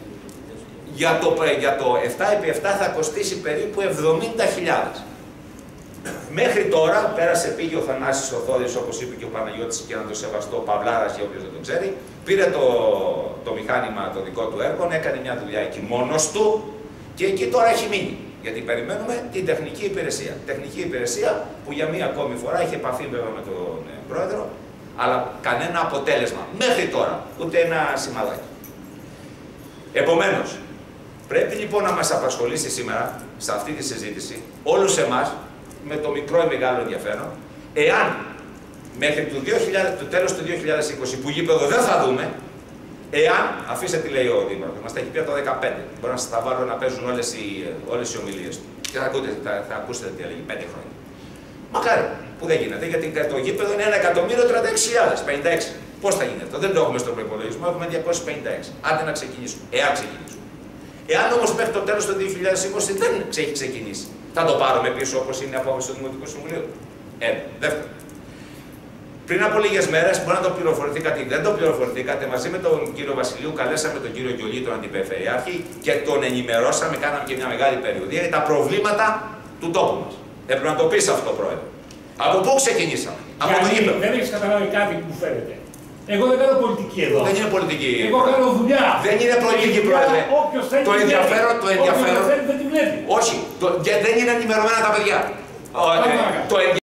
[SPEAKER 11] Για το 7x7 θα κοστίσει περίπου 70.000. Μέχρι τώρα πέρασε, πήγε ο Θανάσης ο Θόδης, όπως είπε και ο Παναγιώτης, και να το σεβαστώ, ο Παυλάρας και όποιος δεν το ξέρει, πήρε το μηχάνημα το δικό του έργο, έκανε μια δουλειά εκεί μόνος του και εκεί τώρα έχει μείνει. Γιατί περιμένουμε την τεχνική υπηρεσία. Τεχνική υπηρεσία που για μία ακόμη φορά είχε επαφή βέβαια με τον πρόεδρο, αλλά κανένα αποτέλεσμα. Μέχρι τώρα, ούτε ένα σημαδάκι. Επομένως, πρέπει λοιπόν να μας απασχολήσει σήμερα, σε αυτή τη συζήτηση, όλους εμάς, με το μικρό ή μεγάλο ενδιαφέρον, εάν μέχρι το τέλος του 2020 που γήπεδο δεν θα δούμε, εάν, αφήστε τι λέει ο Δήμαρχος, μας τα έχει πει από το 2015, μπορώ να σας τα βάλω να παίζουν όλες οι ομιλίες του και θα ακούσετε τι έλεγε 5 χρόνια. Μακάρι που δεν γίνεται, γιατί το γήπεδο είναι 1.036.000, 56. Πώς θα γίνεται, δεν το έχουμε στον προϋπολογισμό, έχουμε 256. Άντε να ξεκινήσουμε, εάν ξεκινήσουμε. Εάν όμως μέχρι το τέλος του 2020 δεν έχει ξεκινήσει, θα το πάρουμε πίσω όπως είναι η απόφαση του Δημοτικού Συμβουλίου. Δεύτερον, πριν από λίγες μέρες, μπορεί να το πληροφορηθήκατε ή δεν το πληροφορηθήκατε, μαζί με τον κύριο Βασιλείου καλέσαμε τον κύριο Γιολί, τον Αντιπεριφερειάρχη, και τον ενημερώσαμε, κάναμε και μια μεγάλη περιοδία για τα προβλήματα του τόπου μας. Έπρεπε να το πεις αυτό, Πρόεδρε. Από πού ξεκινήσαμε? Από το γήπεδο.
[SPEAKER 10] Δεν έχεις καταλάβει κάτι που μου φαίνεται. Εγώ δεν κάνω πολιτική εδώ.
[SPEAKER 11] Δεν είναι πολιτική.
[SPEAKER 10] Εγώ κάνω δουλειά.
[SPEAKER 11] Δεν είναι πολιτική, Πρόεδρε.
[SPEAKER 10] Όποιος θέλει,
[SPEAKER 11] Το ενδιαφέρον.
[SPEAKER 10] δεν τη βλέπει.
[SPEAKER 11] Όχι. Δεν είναι ενημερωμένα τα παιδιά.